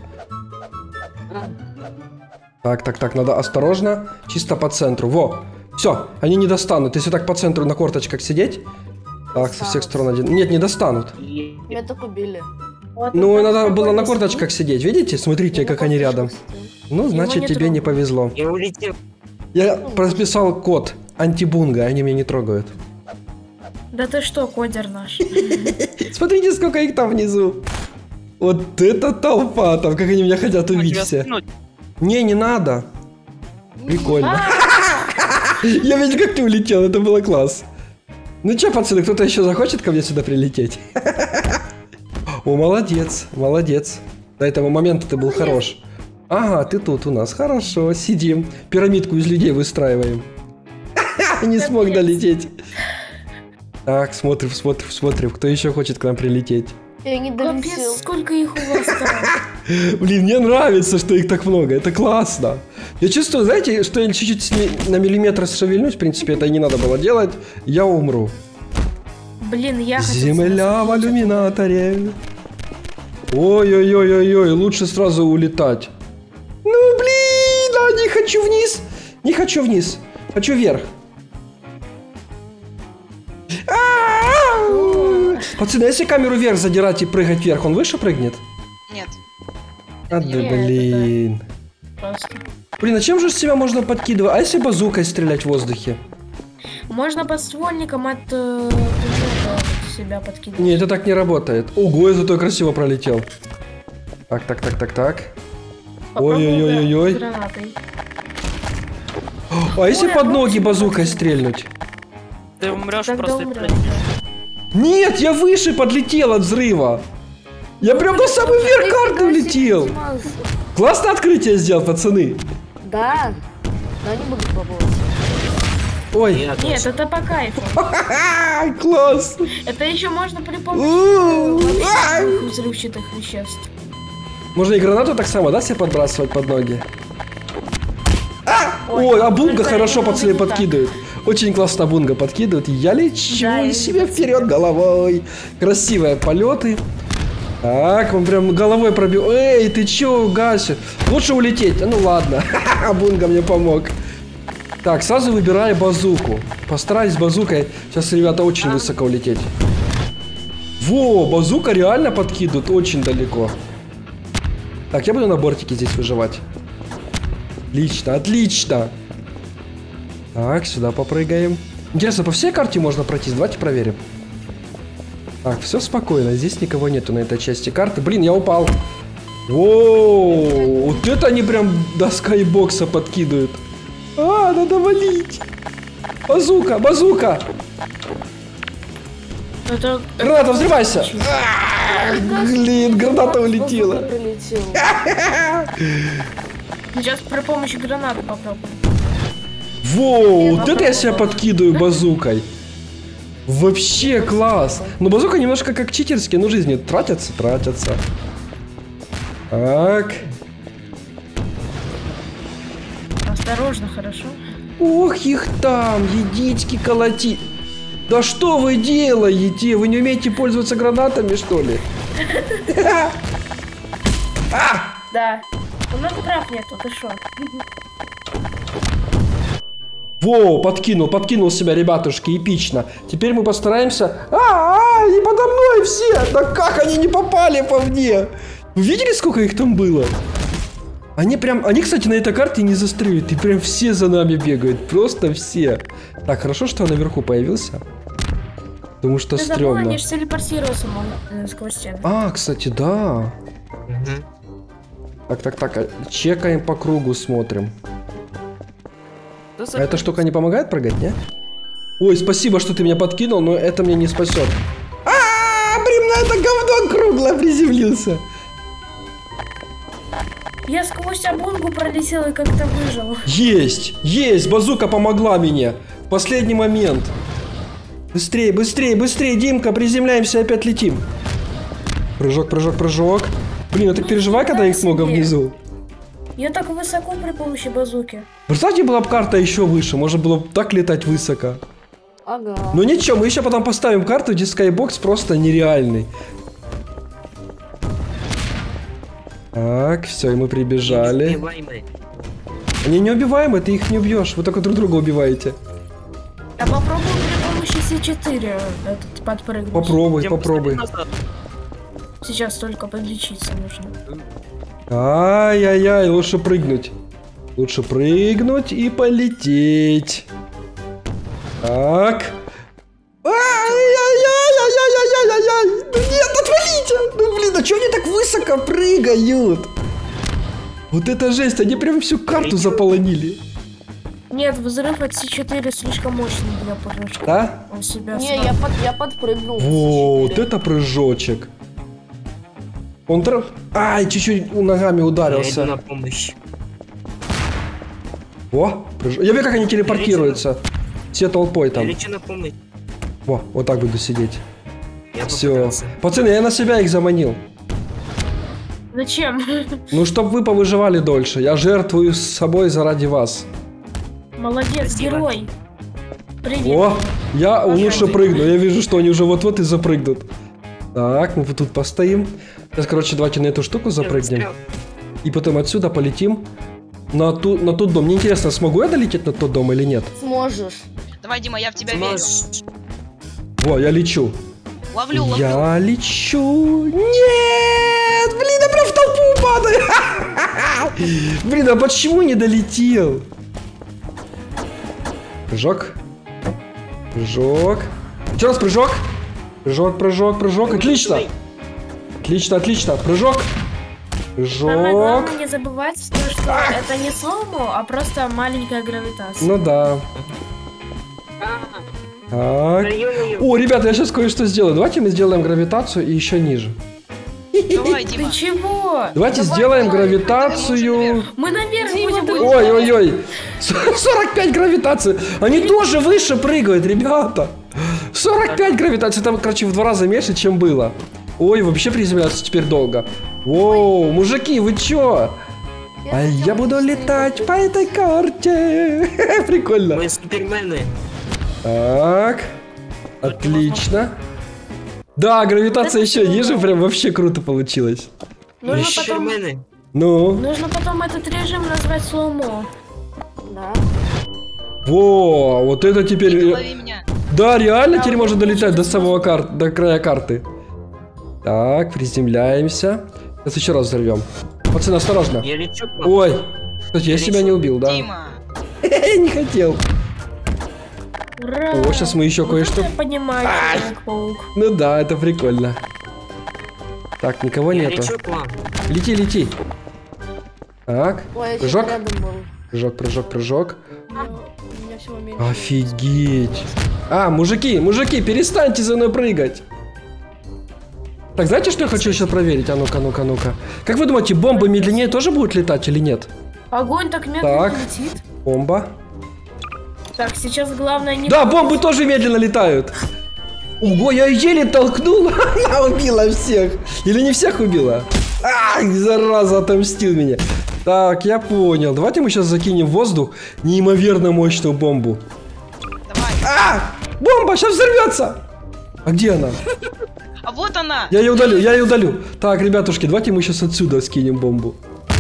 Так, так, так, надо осторожно. Чисто по центру. Во, все, они не достанут. Если так по центру на корточках сидеть. Так, со всех сторон один. Нет, не достанут. Меня так убили. Ну, надо было на корточках сидеть. Видите? Смотрите, как они рядом. Ну, значит, не тебе не трогаю. повезло. Я улетел. Я прописал код антибунга, они меня не трогают. Да ты что, кодер наш? Смотрите, сколько их там внизу. Вот это толпа там, как они меня хотят убить Тебя все. скинуть? Не, не надо. Прикольно. Я видел, как ты улетел, это было класс. Ну чё, пацаны, кто-то еще захочет ко мне сюда прилететь? О, молодец, молодец. До этого момента ты был хорош. Ага, ты тут у нас. Хорошо, сидим. Пирамидку из людей выстраиваем. Не смог долететь. Так, смотрим, смотрим, смотрим. Кто еще хочет к нам прилететь? Я не долетел. Капец, сколько их у вас там? Блин, мне нравится, что их так много. Это классно. Я чувствую, знаете, что я чуть-чуть с ми- на миллиметр шевельнусь. В принципе, это и не надо было делать. Я умру. Блин, я хотел Земля в иллюминаторе. Ой-ой-ой-ой-ой, лучше сразу улетать. Ну, блин, да, не хочу вниз. Не хочу вниз. Хочу вверх. А-а-а! Пацаны, если камеру вверх задирать и прыгать вверх, он выше прыгнет? Нет. А, да Нет, блин. просто. Блин, а чем же себя можно подкидывать? А если базукой стрелять в воздухе? Можно подствольником от э, пулемета себя подкидывать. Не, это так не работает. Ого, я зато красиво пролетел. Так, так, так, так, так. Попробуй Ой-ой-ой-ой-ой. гранатой. А если Ой, под а ноги лучше базукой подойти. стрельнуть? Ты умрешь Тогда просто и умрёшь, пролетишь. да. Нет, я выше подлетел от взрыва. Я прям на самый верх карты улетел. Классное открытие сделал, пацаны. Да. Но не буду пробовать. Ой, Я Нет, тоже. это по кайфу. класс. Это еще можно при помощи У-у-у. вообще взрывчатых веществ. Можно и гранату так само, да, себе подбрасывать под ноги? А! Ой, а бунга только хорошо это пацаны не так. подкидывает. Очень классно бунга подкидывает. Я лечу Да, я себе видела. вперед головой. Красивые полеты. Так, он прям головой пробил. Эй, ты чё, Гася? Лучше улететь. Ну ладно. Бунга мне помог. Так, сразу выбираю базуку. Постараюсь базукой. Сейчас, ребята, очень высоко улететь. Во, базука реально подкидывает очень далеко. Так, я буду на бортике здесь выживать. Отлично, отлично. Так, сюда попрыгаем. Интересно, по всей карте можно пройти? Давайте проверим. Так, все спокойно. Здесь никого нету на этой части карты. Блин, я упал. О, вот это они прям до скайбокса подкидывают. А, надо валить. Базука, базука. Это... Граната, взрывайся. А, блин, граната улетела. Прилетел. Сейчас при помощи гранаты попробуем. Воу, вот это я себя подкидываю базукой. Вообще класс. Но базука немножко как читерские, но жизни тратятся, тратятся. Так. Осторожно, хорошо? Ох, их там, едички колоти. Да что вы делаете? Вы не умеете пользоваться гранатами, что ли? Да. У нас прав нету, ты шо? Во, подкинул, подкинул себя, ребятушки, эпично. Теперь мы постараемся... А, а, и подо мной все! Да как они не попали по мне? Вы видели, сколько их там было? Они прям... Они, кстати, на этой карте не застрелят. И прям все за нами бегают. Просто все. Так, хорошо, что я наверху появился. Потому что Ты забыл, стрёмно. они же телепортироваться могут э, сквозь стены. А, кстати, да. Мгм. Так, так, так. а, Чекаем по кругу, смотрим. Да А эта штука не помогает прыгать, не? Ой, спасибо, что ты меня подкинул, но это меня не спасет. А, блин, на это говно круглое приземлился. Я сквозь обунгу пролетел и как-то выжил. Есть, есть, базука помогла мне. В последний момент. Быстрее, быстрее, быстрее, Димка, приземляемся, опять летим. Прыжок, прыжок, прыжок. Блин, я так переживаю, когда их много внизу. Я так высоко при помощи базуки. Представьте, была бы карта еще выше, можно было бы так летать высоко. Ага. Ну ничего, мы еще потом поставим карту, где скайбокс просто нереальный. Так, все, и мы прибежали. Неубиваемые. Они неубиваемые, ты их не убьешь, вы только друг друга убиваете. А попробуй при помощи С четыре этот подпрыгнуть. Попробуй, Дим, попробуй. посмотри назад. Сейчас только подлечиться нужно. Ай-яй-яй, лучше прыгнуть. Лучше прыгнуть и полететь. Так. Ай-яй-яй-яй-яй-яй-яй-яй. Ну нет, отвалите. Ну блин, а чё они так высоко прыгают? Вот это жесть, они прям всю карту заполонили. Нет, взрыв от Си четыре слишком мощный для прыжка. Да? Он себя Не, я, под, я подпрыгнул. Вот это прыжочек. Он тр... Ай, чуть-чуть ногами Я ударился. иду на помощь. О, прыж... Я вижу, как они телепортируются. Все толпой Я там. лечу на помощь. Во, вот так буду сидеть. Я Все. попытался. Пацаны, я на себя их заманил. Зачем? Ну, чтоб вы повыживали дольше. Я жертвую с собой заради вас. Молодец, Спасибо. герой. Привет. О, я Пожалуйста. лучше прыгну. Я вижу, что они уже вот-вот и запрыгнут. Так, мы вот тут постоим. Сейчас, короче, давайте на эту штуку запрыгнем. И потом отсюда полетим на, ту, на тот дом. Мне интересно, смогу я долететь на тот дом или нет? Сможешь. Давай, Дима, я в тебя верю. Можешь. Во, я лечу. Ловлю, ловлю. Я лечу. Нет! Блин, я прям в толпу падаю. Блин, а почему не долетел? Прыжок. Прыжок. Еще раз прыжок. Прыжок, прыжок, прыжок. Отлично. Отлично, отлично. Прыжок. Самое Прыжок. главное не забывать, то, что это не слоумо, а просто маленькая гравитация. Ну да. Так. Ой-ой-ой. О, ребята, я сейчас кое-что сделаю. Давайте мы сделаем гравитацию и еще ниже. Давай, Ты Дима. чего? Давайте Давай, сделаем давай. гравитацию. Мы наверх будем. Ой-ой-ой. сорок пять гравитаций. Они тоже выше прыгают, ребята. сорок пять гравитаций. Там, короче, в два раза меньше, чем было. Ой, вообще приземляться теперь долго. Воу, мужики, вы чё? А я буду летать по этой карте. Прикольно. Мы супермены. Так. Отлично. Да, гравитация еще ниже, прям вообще круто получилось. Нужно Ещё. потом, Супермены. Ну. нужно потом этот режим назвать слоумо. Да. Во, вот это теперь... Лови меня. Да, реально Да, теперь вот можно долетать до получится самого кар... до края карты. Так, приземляемся. Сейчас еще раз взорвем. Пацаны, осторожно. Я лечу к вам. Ой. Кстати, я себя не убил, да? Дима. Я не хотел. Ура! О, сейчас мы еще Вот кое-что... это я понимаю, Человек-паук. Ну да, это прикольно. Так, никого Я нету. лечу к вам. Лети, лети. Так, Ой, я прыжок. чё-то рядом был. Прыжок, прыжок, прыжок. У меня всего меньше. Офигеть. А, мужики, мужики, перестаньте за мной прыгать. Так, знаете, что я хочу сейчас проверить? А ну-ка, ну-ка, ну-ка. Как вы думаете, бомбы медленнее тоже будут летать или нет? Огонь так медленно Так. летит. Бомба. Так, сейчас главное не... Да, бомбы тоже медленно летают. Ого, я еле толкнул, она убила всех. Или не всех убила? Ах, зараза, отомстил меня. Так, я понял. Давайте мы сейчас закинем в воздух неимоверно мощную бомбу. Давай. А! Бомба сейчас взорвется! А где она? А вот она. Я ее удалю, я ее удалю. Так, ребятушки, давайте мы сейчас отсюда скинем бомбу.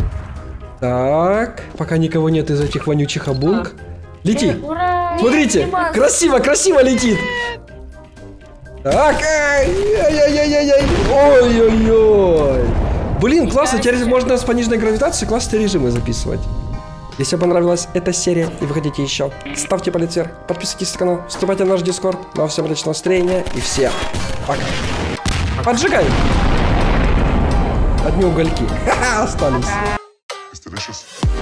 Так, пока никого нет из этих вонючих обунг. Лети. Ура! Смотрите, Дима, красиво, красиво летит. Так, ай-яй-яй-яй-яй. Ой-ой-ой. Блин, классно, теперь можно с пониженной гравитацией классные режимы записывать. Если вам понравилась эта серия и вы хотите еще, ставьте палец вверх, подписывайтесь на канал, вступайте в наш дискорд. Ну а всем отличного настроения и всем пока. Поджигаем. Одни угольки. Ха-ха, остались. It's delicious.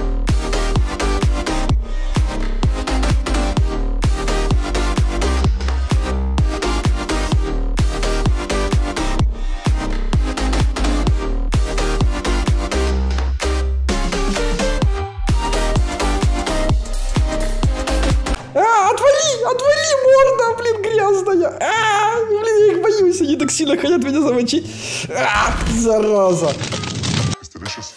А, отвали, отвали, морда, блин, грязная. А, блин, я их боюсь, они так сильно хотят меня замочить. А, зараза. It's delicious.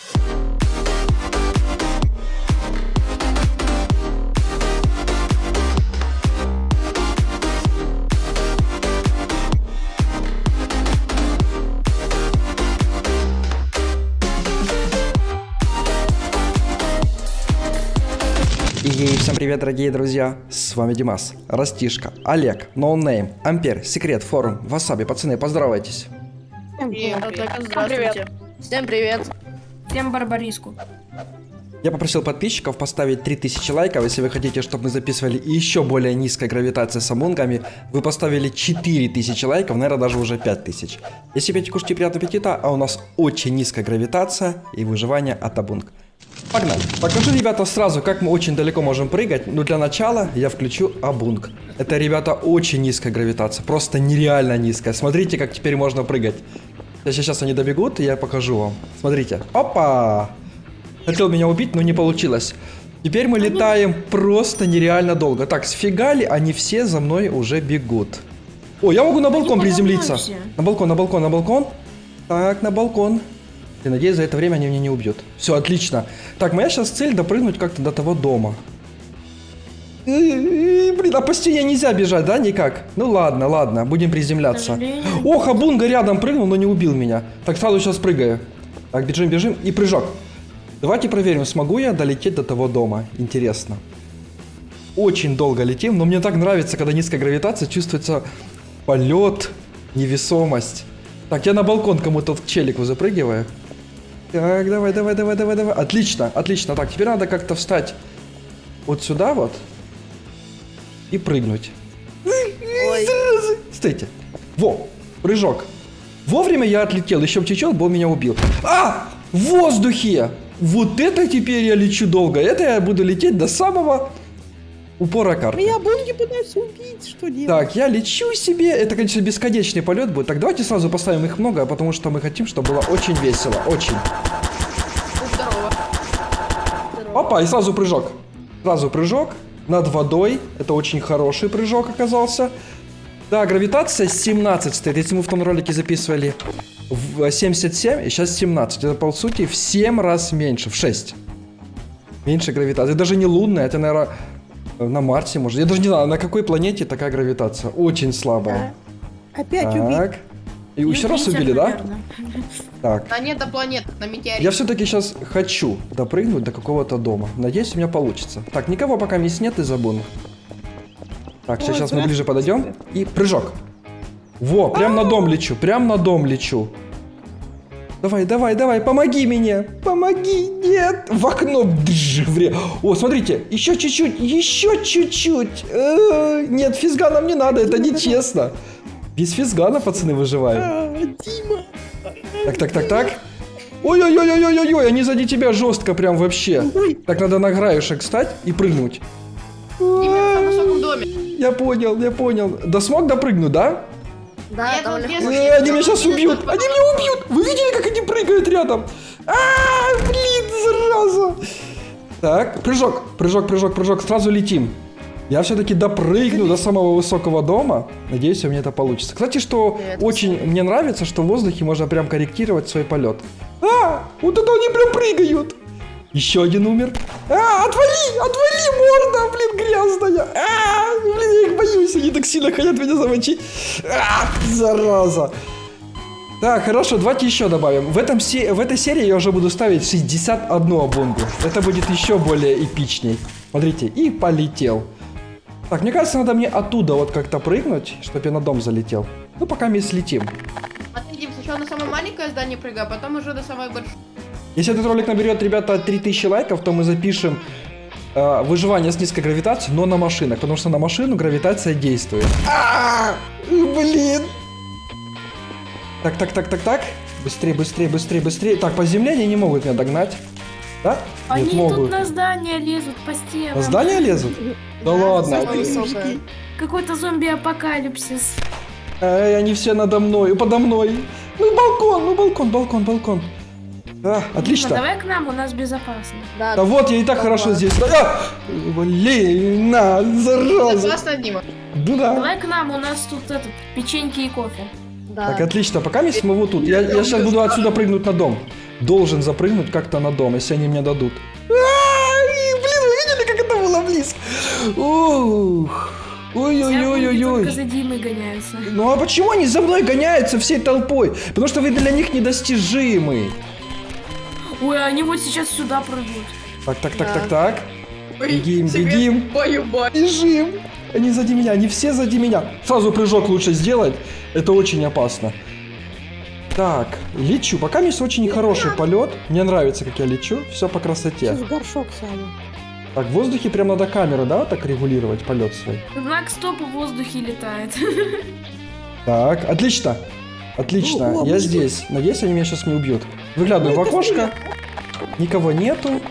И всем привет, дорогие друзья, с вами Димас, Растишка, Олег, Ноунейм, Ампер, Секрет, Форум, Васаби, пацаны, поздоровайтесь. А, так, здравствуйте. Всем привет. Всем барбариску. Я попросил подписчиков поставить три тысячи лайков. Если вы хотите, чтобы мы записывали еще более низкой гравитацией с амунгами, вы поставили четыре тысячи лайков, наверное, даже уже пять тысяч. Если пейте, кушайте, приятного аппетита, а у нас очень низкая гравитация и выживание от абунг. Погнали. Покажу, ребята, сразу, как мы очень далеко можем прыгать. Но для начала я включу абунг. Это, ребята, очень низкая гравитация, просто нереально низкая. Смотрите, как теперь можно прыгать. Сейчас они добегут, и я покажу вам. Смотрите. Опа! Хотел меня убить, но не получилось. Теперь мы летаем просто нереально долго. Так, сфига ли они все за мной уже бегут? О, я могу на балкон приземлиться. На балкон, на балкон, на балкон. Так, на балкон. И надеюсь, за это время они меня не убьют. Все, отлично. Так, моя сейчас цель допрыгнуть как-то до того дома. Блин, а по стене нельзя бежать, да, никак? Ну ладно, ладно, будем приземляться. Ох, абунга рядом прыгнул, но не убил меня. Так, сразу сейчас прыгаю. Так, бежим, бежим и прыжок. Давайте проверим, смогу я долететь до того дома. Интересно. Очень долго летим, но мне так нравится, когда низкая гравитация, чувствуется полет, невесомость. Так, я на балкон кому-то в челику запрыгиваю. Так, давай, давай, давай, давай, давай. Отлично, отлично. Так, теперь надо как-то встать вот сюда вот и прыгнуть. Ой. Стойте. Во, прыжок. Вовремя я отлетел, еще птичок был, меня убил. А, в воздухе. Вот это теперь я лечу долго. Это я буду лететь до самого упора карты. Меня абунги пытаются убить, что делать? Так, я лечу себе. Это, конечно, бесконечный полет будет. Так, давайте сразу поставим их много, потому что мы хотим, чтобы было очень весело. Очень. Здорово. Опа, и сразу прыжок. Сразу прыжок над водой. Это очень хороший прыжок оказался. Да, гравитация семнадцать стоит. Если мы в том ролике записывали в семьдесят семь, и сейчас семнадцать. Это, по сути, в семь раз меньше. В шесть. Меньше гравитации. Это даже не лунная, это, наверное, на Марсе, может. Я даже не знаю, на какой планете такая гравитация. Очень слабая. Опять так. убить. И еще раз убили, да? Так. Да нет, до планет, на метеорит. Я все-таки сейчас хочу допрыгнуть до какого-то дома. Надеюсь, у меня получится. Так, никого пока здесь нет из абунг. Так, Ой, сейчас мы ближе подойдем. И прыжок. Во, прям на дом лечу, прям на дом лечу. Давай, давай, давай, помоги мне. Помоги, нет. В окно. О, смотрите, еще чуть-чуть, еще чуть-чуть. Э-э, нет, физга нам не надо, это нечестно. Без физгана, пацаны, выживаем. А, Дима. Так, так, так, так. Ой-ой-ой-ой-ой-ой, они сзади тебя жестко прям вообще. Ой. Так, надо на краешек встать и прыгнуть. Именно в высоком доме. Я понял, я понял. Да смог допрыгнуть, да? Да, Нет, там вот легко. без- Э, они меня сейчас убьют! Они меня убьют! Вы видели, как они прыгают рядом? А, блин, зараза! Так, прыжок, прыжок, прыжок, прыжок. Сразу летим. Я все-таки допрыгну до самого высокого дома. Надеюсь, у меня это получится. Кстати, что Привет, очень мне нравится, что в воздухе можно прям корректировать свой полет. А, вот это они прям прыгают. Еще один умер. А, отвали, отвали, морда, блин, грязная. А, блин, я их боюсь, они так сильно хотят меня замочить. А, зараза. Так, хорошо, давайте еще добавим. В, этом се в этой серии я уже буду ставить шестьдесят одну абунгу. Это будет еще более эпичней. Смотрите, и полетел. Так, мне кажется, надо мне оттуда вот как-то прыгнуть, чтобы я на дом залетел. Ну, пока мы слетим. Смотри, Дим, сначала на самое маленькое здание прыгай, а потом уже до самой большой. Если этот ролик наберет, ребята, три тысячи лайков, то мы запишем э, выживание с низкой гравитацией, но на машинах, потому что на машину гравитация действует. А, блин! Так, так, так, так, так. Быстрее, быстрее, быстрее, быстрее. Так, по земле они не могут меня догнать. Да? Они Нет, тут могут. на здание лезут по стенам. На здание лезут? Да ладно. Какой-то зомби-апокалипсис. Эй, они все надо мной, подо мной. Ну, балкон, ну, балкон, балкон, балкон. А, отлично. Ну, давай к нам, у нас безопасно. Да, Да вот, я и так хорошо здесь. А! Блин, на, зараза. классно, Дима. Ну да. Давай к нам, у нас тут это, печеньки и кофе. Да. Так, отлично. Пока мы мы вот тут. Я, я сейчас буду отсюда прыгнуть на дом. Должен запрыгнуть как-то на дом, если они мне дадут. А-а-а, блин, вы видели, как это было близко? Ух. Ой-ой-ой-ой-ой. Только за Димой гоняются. Ну а почему они за мной гоняются всей толпой? Потому что вы для них недостижимы. Ой, они вот сейчас сюда прыгнут. Так, так, так, так, так. Бегим, бегим. Бежим. Они сзади меня, они все сзади меня. Сразу прыжок лучше сделать. Это очень опасно. Так, лечу. Пока есть очень хороший полет. Мне нравится, как я лечу. Все по красоте. Сейчас горшок сяду. Так, в воздухе прям надо камеру, да, вот так регулировать полет свой. Знак стоп в воздухе летает. Так, отлично. Отлично, О, о, я мы здесь. Надеюсь, они меня сейчас не убьют. Выглядываю в окошко. Никого нету.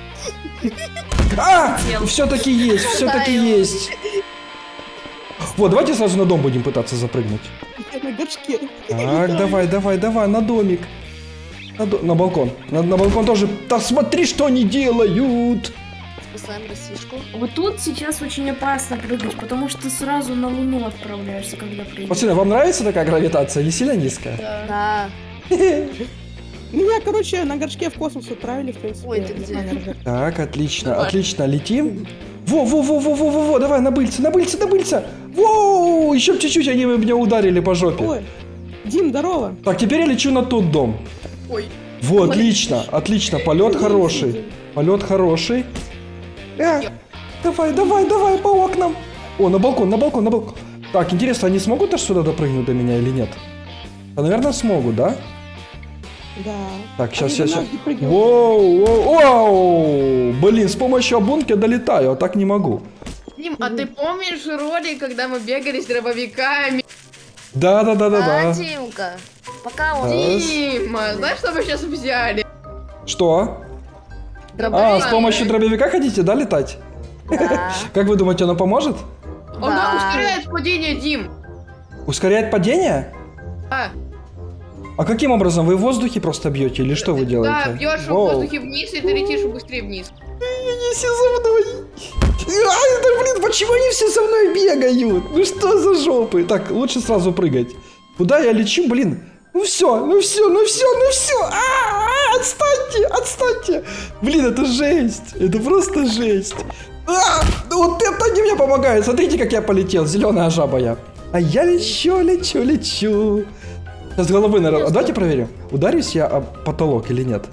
А! Все-таки есть, все-таки есть. Вот, давайте сразу на дом будем пытаться запрыгнуть. Я на горшке. Так, давай, давай, давай, на домик. На, до- на балкон. На, на балкон тоже. Да смотри, что они делают. Спасаем Россишку. Вот тут сейчас очень опасно прыгать, потому что ты сразу на Луну отправляешься, когда прыгаешь. Пацаны, вам нравится такая гравитация? Не сильно низкая? Да. Меня, короче, на горшке в космос отправили, в принципе. Ой, ты где? Так, отлично, отлично, летим. Во, во, во, во, во, во, во, давай, на быльце, на быльце, на быльце. Воу, еще чуть-чуть они меня ударили по жопе. Ой, Дим, здорово. Так, теперь я лечу на тот дом. Ой. Вот, отлично, отлично, полет хороший. Полет хороший. Э, давай, давай, давай, по окнам. О, на балкон, на балкон, на балкон. Так, интересно, они смогут аж сюда допрыгнуть до меня или нет? А, наверное, смогут, да? Да. Так, сейчас, Они сейчас, до сейчас. нас допрыгивают. Воу, воу, воу. Блин, с помощью обунки я долетаю, а так не могу. Дим, а ты помнишь ролик, когда мы бегали с дробовиками? Да, да, да, да, А, да. Димка, пока он... Да. Дима, знаешь, что мы сейчас взяли? Что? А, Дробовик. с помощью дробовика хотите, да, летать? Да. Как вы думаете, оно поможет? Он Да. ускоряет падение, Дим. Ускоряет падение? А, А каким образом? Вы в воздухе просто бьете или что вы делаете? да, бьешь в Воу. воздухе вниз, и ты летишь быстрее вниз. Они все за мной. Ай, да блин, почему они все за мной бегают? Ну что за жопы? Так, лучше сразу прыгать. Куда я лечу, блин? Ну все, ну все, ну все, ну все. А, отстаньте, отстаньте. Блин, это жесть. Это просто жесть. А, вот это они мне помогают. Смотрите, как я полетел. Зеленая жаба я. А я лечу, лечу, лечу. Сейчас головы, наверное. А давайте проверим. Ударюсь я об потолок или нет?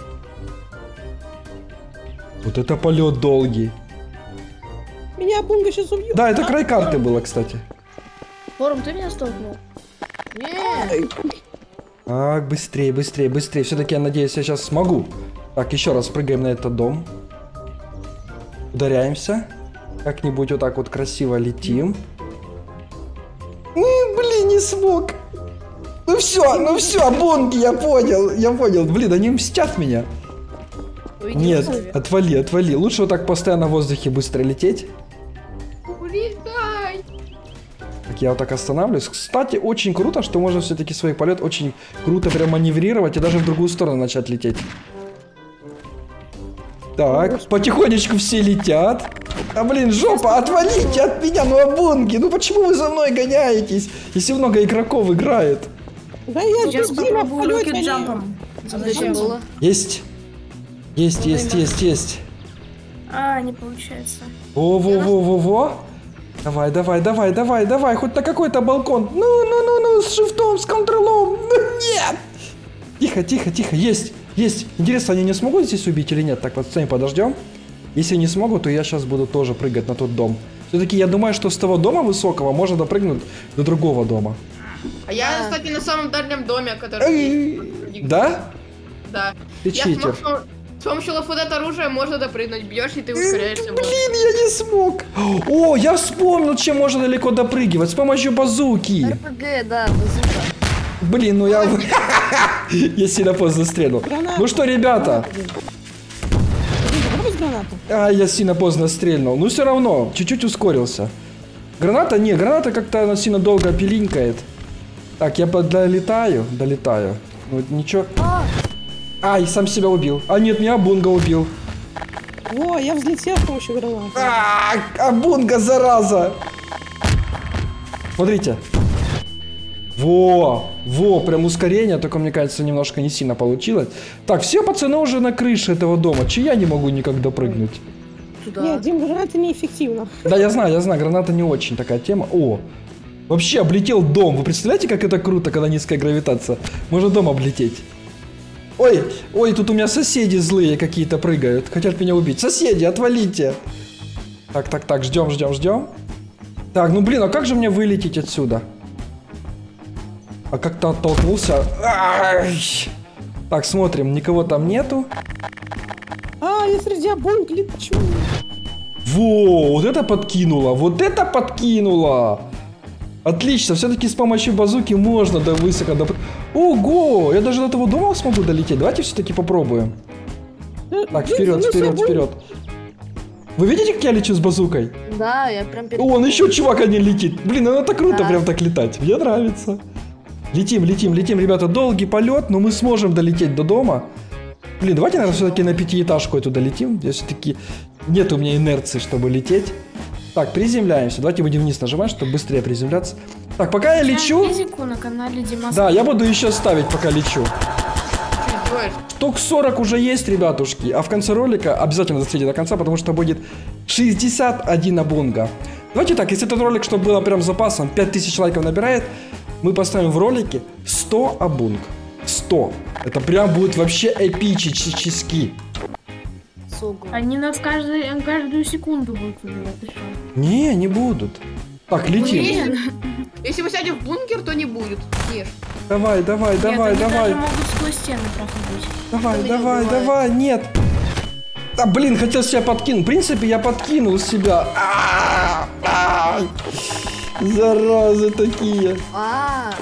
Вот это полет долгий. Меня Бунга сейчас убьет. Да, это край карты было, кстати. Форум, ты меня столкнул? Нет. Так, быстрее, быстрее, быстрее. Все-таки, я надеюсь, я сейчас смогу. Так, еще раз прыгаем на этот дом. Ударяемся. Как-нибудь вот так вот красиво летим. М, блин, не смог. Ну все, ну все, бонги, я понял, я понял. Блин, они мстят меня. Уйди, Нет, Назови. отвали, отвали. Лучше вот так постоянно в воздухе быстро лететь. Улетай. Так, я вот так останавливаюсь. Кстати, очень круто, что можно все-таки свой полет очень круто прям маневрировать и даже в другую сторону начать лететь. Так, потихонечку все летят. А блин, жопа, отвалите от меня, ну обунги. Ну почему вы за мной гоняетесь, если много игроков играет? Да я Сейчас тут Дима в попробую полете рокет гоняю. джампом. А зачем было? Есть. Есть, есть, есть, есть. А, не получается. Во-во-во-во-во. Давай, давай, давай, давай, давай, хоть на какой-то балкон. Ну, ну, ну, ну, с шифтом, с контролом. Ну, нет. Тихо, тихо, тихо, есть, есть. Интересно, они не смогут здесь убить или нет? Так, вот, сами подождем. Если не смогут, то я сейчас буду тоже прыгать на тот дом. Все-таки я думаю, что с того дома высокого можно допрыгнуть до другого дома. А я, Да. кстати, на самом дальнем доме, который есть. Да? Да. Ты Я читер. смог, с помощью лафудет оружия можно допрыгнуть. Бьешь, и ты ускоряешься. в Блин, воздухе. я не смог. О, я вспомнил, чем можно далеко допрыгивать. С помощью базуки. РПГ, да, базука. Блин, ну я... Я сильно поздно стрельнул. Граната. Ну что, ребята? Попробуй с гранату. А, я сильно поздно стрельнул. Ну все равно, чуть-чуть ускорился. Граната? Не, граната как-то она сильно долго пилинкает. Так, я долетаю, долетаю. Ну ничего. Ай, сам себя убил. А нет, меня Абунга убил. Во, я взлетел с помощью гранаты. А, Абунга, зараза! Смотрите. Во, во, прям ускорение, только мне кажется, немножко не сильно получилось. Так, все пацаны уже на крыше этого дома. Че я не могу никак допрыгнуть? Туда. Нет, Дим, граната неэффективна. Да, я знаю, я знаю, граната не очень такая тема. О, вообще облетел дом. Вы представляете, как это круто, когда низкая гравитация? Можно дом облететь. Ой, ой, тут у меня соседи злые какие-то прыгают. Хотят меня убить. Соседи, отвалите. Так, так, так, ждем, ждем, ждем. Так, ну блин, а как же мне вылететь отсюда? А как-то оттолкнулся. Ай! Так, смотрим, никого там нету. А, я среди обоих лечу. Во, вот это подкинуло, вот это подкинуло. Отлично, все-таки с помощью базуки можно до высоко. До... Ого, я даже до того дома смогу долететь. Давайте все-таки попробуем. Так, вперед, вперед, вперед. Вы видите, как я лечу с базукой? Да, я прям перед... О, он еще чувак один летит. Блин, ну это круто, Да. прям так летать. Мне нравится. Летим, летим, летим, ребята, долгий полет, но мы сможем долететь до дома. Блин, давайте, наверное, все-таки на пятиэтажку эту долетим. Я все-таки... Нет у меня инерции, чтобы лететь. Так, приземляемся. Давайте будем вниз нажимать, чтобы быстрее приземляться. Так, пока я лечу... Физику на канале Димас. Да, я буду еще ставить, пока лечу. Что делаешь? Штук сорок уже есть, ребятушки. А в конце ролика обязательно досмотрите до конца, потому что будет шестьдесят один абунга. Давайте так, если этот ролик, чтобы было прям запасом, пять тысяч лайков набирает, мы поставим в ролике сто абунг. сто. Это прям будет вообще эпически. Они нас каждый, каждую секунду будут убивать. ты что? Не, не будут. Так, летим. Блин. Если мы сядем в бункер, то не будет. Ешь. Давай, давай, Нет, давай, они давай. даже могут сквозь стены проходить. Давай, Это не давай, бывает. давай, нет. Да, блин, хотел себя подкинуть. В принципе, я подкинул себя. А, ай. Заразы такие. А,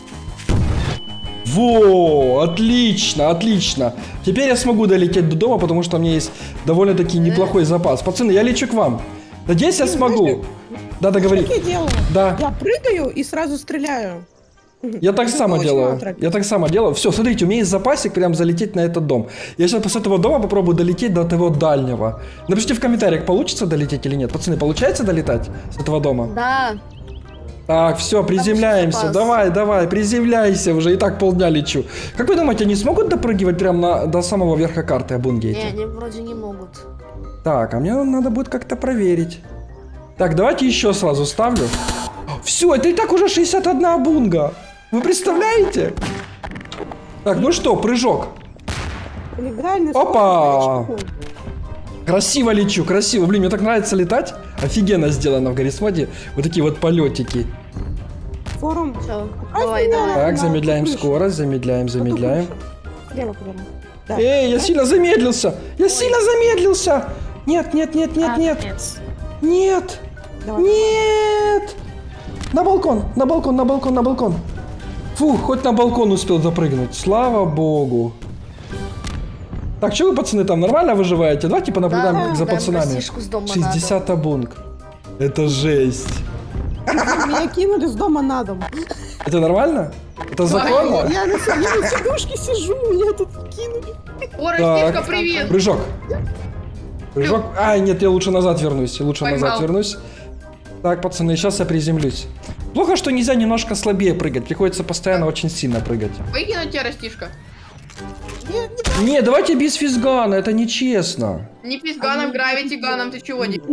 Во, отлично, отлично. Теперь я смогу долететь до дома, потому что у меня есть довольно-таки неплохой запас. Пацаны, я лечу к вам. Надеюсь, я смогу. Да, договори. Что я делаю? Да. Я прыгаю и сразу стреляю. Я так Это само очень делаю. аттрактивно. Я так само делаю. Все, смотрите, у меня есть запасик прям залететь на этот дом. Я сейчас после этого дома попробую долететь до того дальнего. Напишите в комментариях, получится долететь или нет. Пацаны, получается долетать с этого дома? да. Так, все, приземляемся. запас. Давай, давай, приземляйся. Уже и так полдня лечу. Как вы думаете, они смогут допрыгивать прям на, до самого верха карты обунги Не, эти? они вроде не могут. Так, а мне надо будет как-то проверить. Так, давайте еще сразу ставлю. Все, это и так уже шестьдесят одна абунга. Вы представляете? Так, ну что, прыжок. Легальный Опа! способ. Красиво лечу, красиво. Блин, мне так нравится летать. Офигенно сделано в Гаррисмоде. Вот такие вот полетики. Форум. Все, А, давай, да. давай. Так, на замедляем крышу. скорость, замедляем, замедляем. Слева, прямо. Да. Эй, я сильно замедлился! Я сильно замедлился! Нет, нет, нет, нет, нет! Капец. Нет! Давай. Нет! На балкон, на балкон, на балкон, на балкон. Фу, хоть на балкон успел запрыгнуть. Слава богу. Так, что вы, пацаны, там нормально выживаете? Давайте понаблюдаем Да, за дай пацанами. братишку с дома шестьдесят абунг. Это жесть. Меня кинули с дома на дом. Это нормально? Это законно? Я на, я на сидушке сижу, меня тут кинули. О, Растишка, Так. привет. Прыжок. Прыжок. Ай, нет, я лучше назад вернусь. Лучше Поймал. назад вернусь. Так, пацаны, сейчас я приземлюсь. Плохо, что нельзя немножко слабее прыгать. Приходится постоянно очень сильно прыгать. Выкинуть тебя, Растишка. Не, давайте без физгана, это нечестно. Не пизганом, гравити-ганом, ты чего не...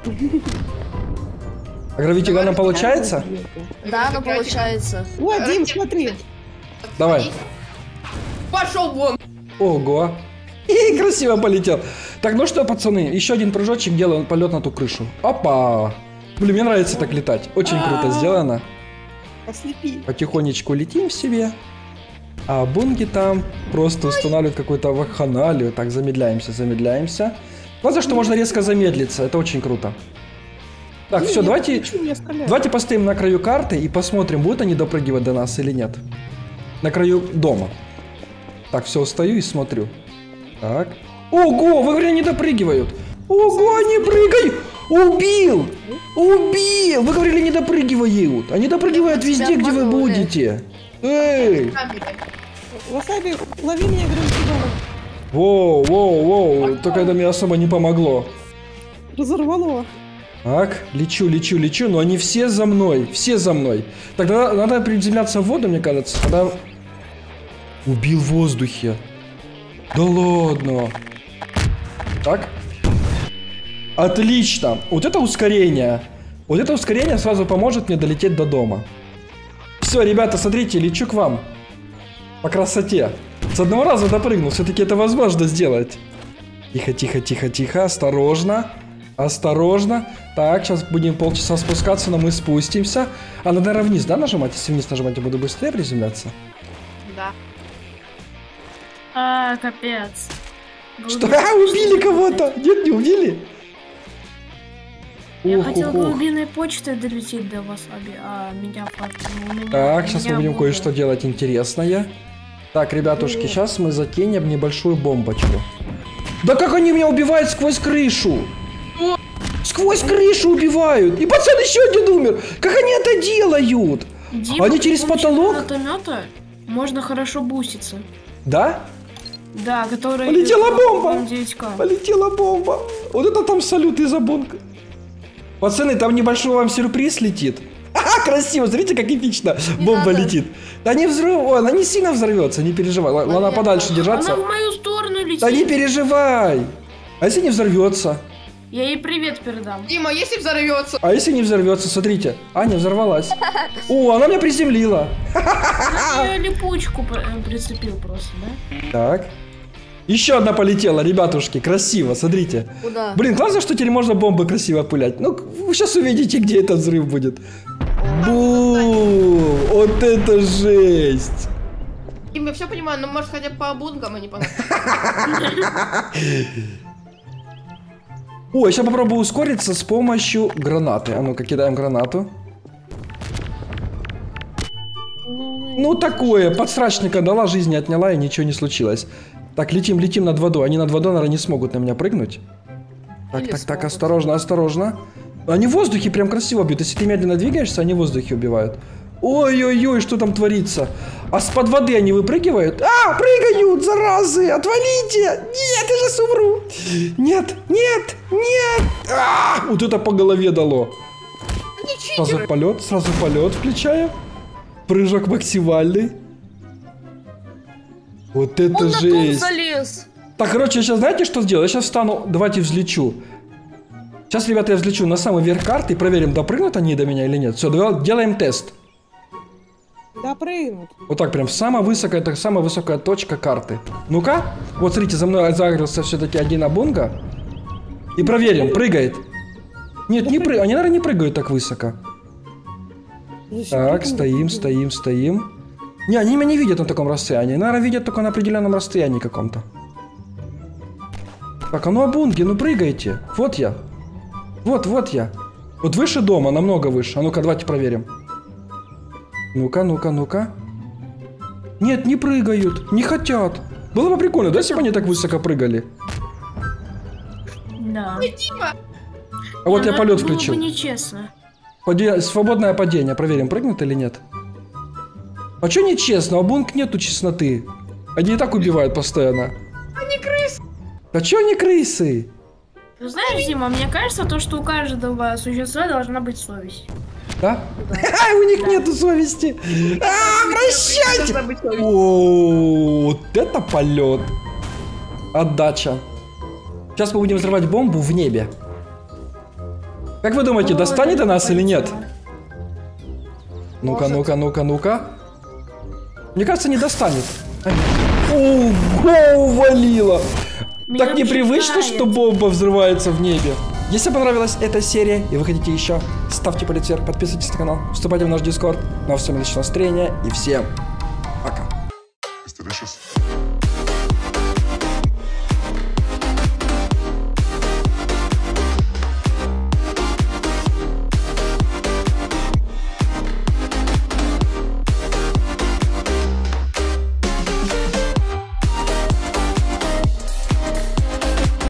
А гравитиганом получается? Да, но получается. О, Дим, смотри. Давай. Пошел вон. Ого. И красиво полетел. Так, ну что, пацаны, еще один прыжочек, делаем полет на ту крышу. Опа. Блин, мне нравится так летать. Очень круто сделано. Ослепи. Потихонечку летим себе. А бунги там просто устанавливают какую-то вакханалию. Так, замедляемся, замедляемся. Главное, что можно резко замедлиться. Это очень круто. Так, Не, все, я давайте, не хочу, не оставляй. давайте постоим на краю карты и посмотрим, будут они допрыгивать до нас или нет. На краю дома. Так, все, стою и смотрю. Так. Ого, вы говорили, они допрыгивают. Ого, они прыгают. Убил! Убил! Вы говорили, не допрыгивают. Они допрыгивают везде, где вы обманули. будете. Эй! Васаби, лови меня гравитиганом. Воу, воу, воу. Только это мне особо не помогло. Разорвало. Так, лечу, лечу, лечу, но они все за мной, все за мной. Тогда надо приземляться в воду, мне кажется. Тогда... Убил в воздухе. Да ладно. Так. Отлично. Вот это ускорение. Вот это ускорение сразу поможет мне долететь до дома. Все, ребята, смотрите, лечу к вам. По красоте. С одного раза допрыгнул. Все-таки это возможно сделать. Тихо, тихо, тихо, тихо. Осторожно. Осторожно. Так, сейчас будем полчаса спускаться, но мы спустимся. А надо, наверное, вниз, да, нажимать? Если вниз нажимать, я буду быстрее приземляться. Да. А, капец. Что? А, убили кого-то! Нет, не убили? Я Ух, хотел ух, ух. глубиной почты долететь до васаби, а меня факт. у меня- Так, у сейчас мы меня будем было. кое-что делать интересное. Так, ребятушки, сейчас мы закинем небольшую бомбочку. Да как они меня убивают сквозь крышу? Сквозь крышу убивают! И пацан еще один умер! Как они это делают? Дима, Они при через помощи потолок? гранатомета можно хорошо буститься. Да? Да, который... Полетела бомба! девять ка. Полетела бомба! Вот это там салют из-за бомбы. Пацаны, там небольшой вам сюрприз летит. Ха-ха, красиво, смотрите, как эпично бомба надо. летит. Да не взрыв... Ой, она не сильно взорвется, не переживай. Ла- Ладно, подальше держаться. Она в мою сторону летит. Да не переживай. А если не взорвется? Я ей привет передам. Дима, если взорвется? А если не взорвется? Смотрите. А, не взорвалась. О, она меня приземлила. Я липучку при- э, прицепил просто, да? Так. Еще одна полетела, ребятушки. Красиво, смотрите. Куда? Блин, классно, что теперь можно бомбы красиво пулять. Ну, вы сейчас увидите, где этот взрыв будет. Бум! Вот это жесть! Дима, я все понимаю, но может хотя бы по обунгам, а не по... О, я сейчас попробую ускориться с помощью гранаты. А ну-ка, кидаем гранату. Ну, такое. Подсрачника дала, жизни отняла, и ничего не случилось. Так, летим, летим над водой. Они над водой, наверное, не смогут на меня прыгнуть. Так, Или так, так, смогут. осторожно, осторожно. Они в воздухе прям красиво бьют. Если ты медленно двигаешься, они в воздухе убивают. Ой-ой-ой, что там творится? А с-под воды они выпрыгивают? А, прыгают, заразы! Отвалите! Нет, я сейчас умру! Нет, нет, нет! А, вот это по голове дало. Сразу полет, сразу полет включаем. Прыжок максимальный. Вот это Он на дом жесть. залез. Так, короче, я сейчас знаете, что сделаю? Я сейчас встану, давайте взлечу. Сейчас, ребята, я взлечу на самый верх карты и проверим, допрыгнут они до меня или нет. Все, делаем тест. Да, прыгнут. Вот так прям, самая высокая, это самая высокая точка карты. Ну-ка, вот смотрите, за мной загрелся все-таки один абунга. И проверим, прыгает. Нет, не прыгает, они, наверное, не прыгают так высоко. Так, стоим, стоим, стоим. Не, они меня не видят на таком расстоянии. Наверное, видят только на определенном расстоянии каком-то. Так, а ну абунги, ну прыгайте. Вот я. Вот, вот я. Вот выше дома, намного выше. А ну-ка, давайте проверим. Ну-ка, ну-ка, ну-ка. Нет, не прыгают, не хотят. Было бы прикольно, да, если бы они так высоко прыгали? Да. Дима! А вот Не, я ну полет это было включил. бы нечестно. Паде- Свободное падение. Проверим, прыгнут или нет. А чё нечестно? У бунк нету честноты. Они и так убивают постоянно. Они крысы! А чё они крысы? Ты знаешь, Дима, мне кажется, то, что у каждого существа должна быть совесть. Да? А, у них нету совести. А, прощайте! О, вот это полет. Отдача. Сейчас мы будем взрывать бомбу в небе. Как вы думаете, О, достанет это она нас или нет? полетело. Ну-ка, ну-ка, ну-ка, ну-ка. Мне кажется, не достанет. Ого, валило. Меня Так непривычно, вообще что бомба взрывается в небе. Если понравилась эта серия и вы хотите еще, ставьте палец вверх, подписывайтесь на канал, вступайте в наш дискорд. Ну а всем отличного настроения и всем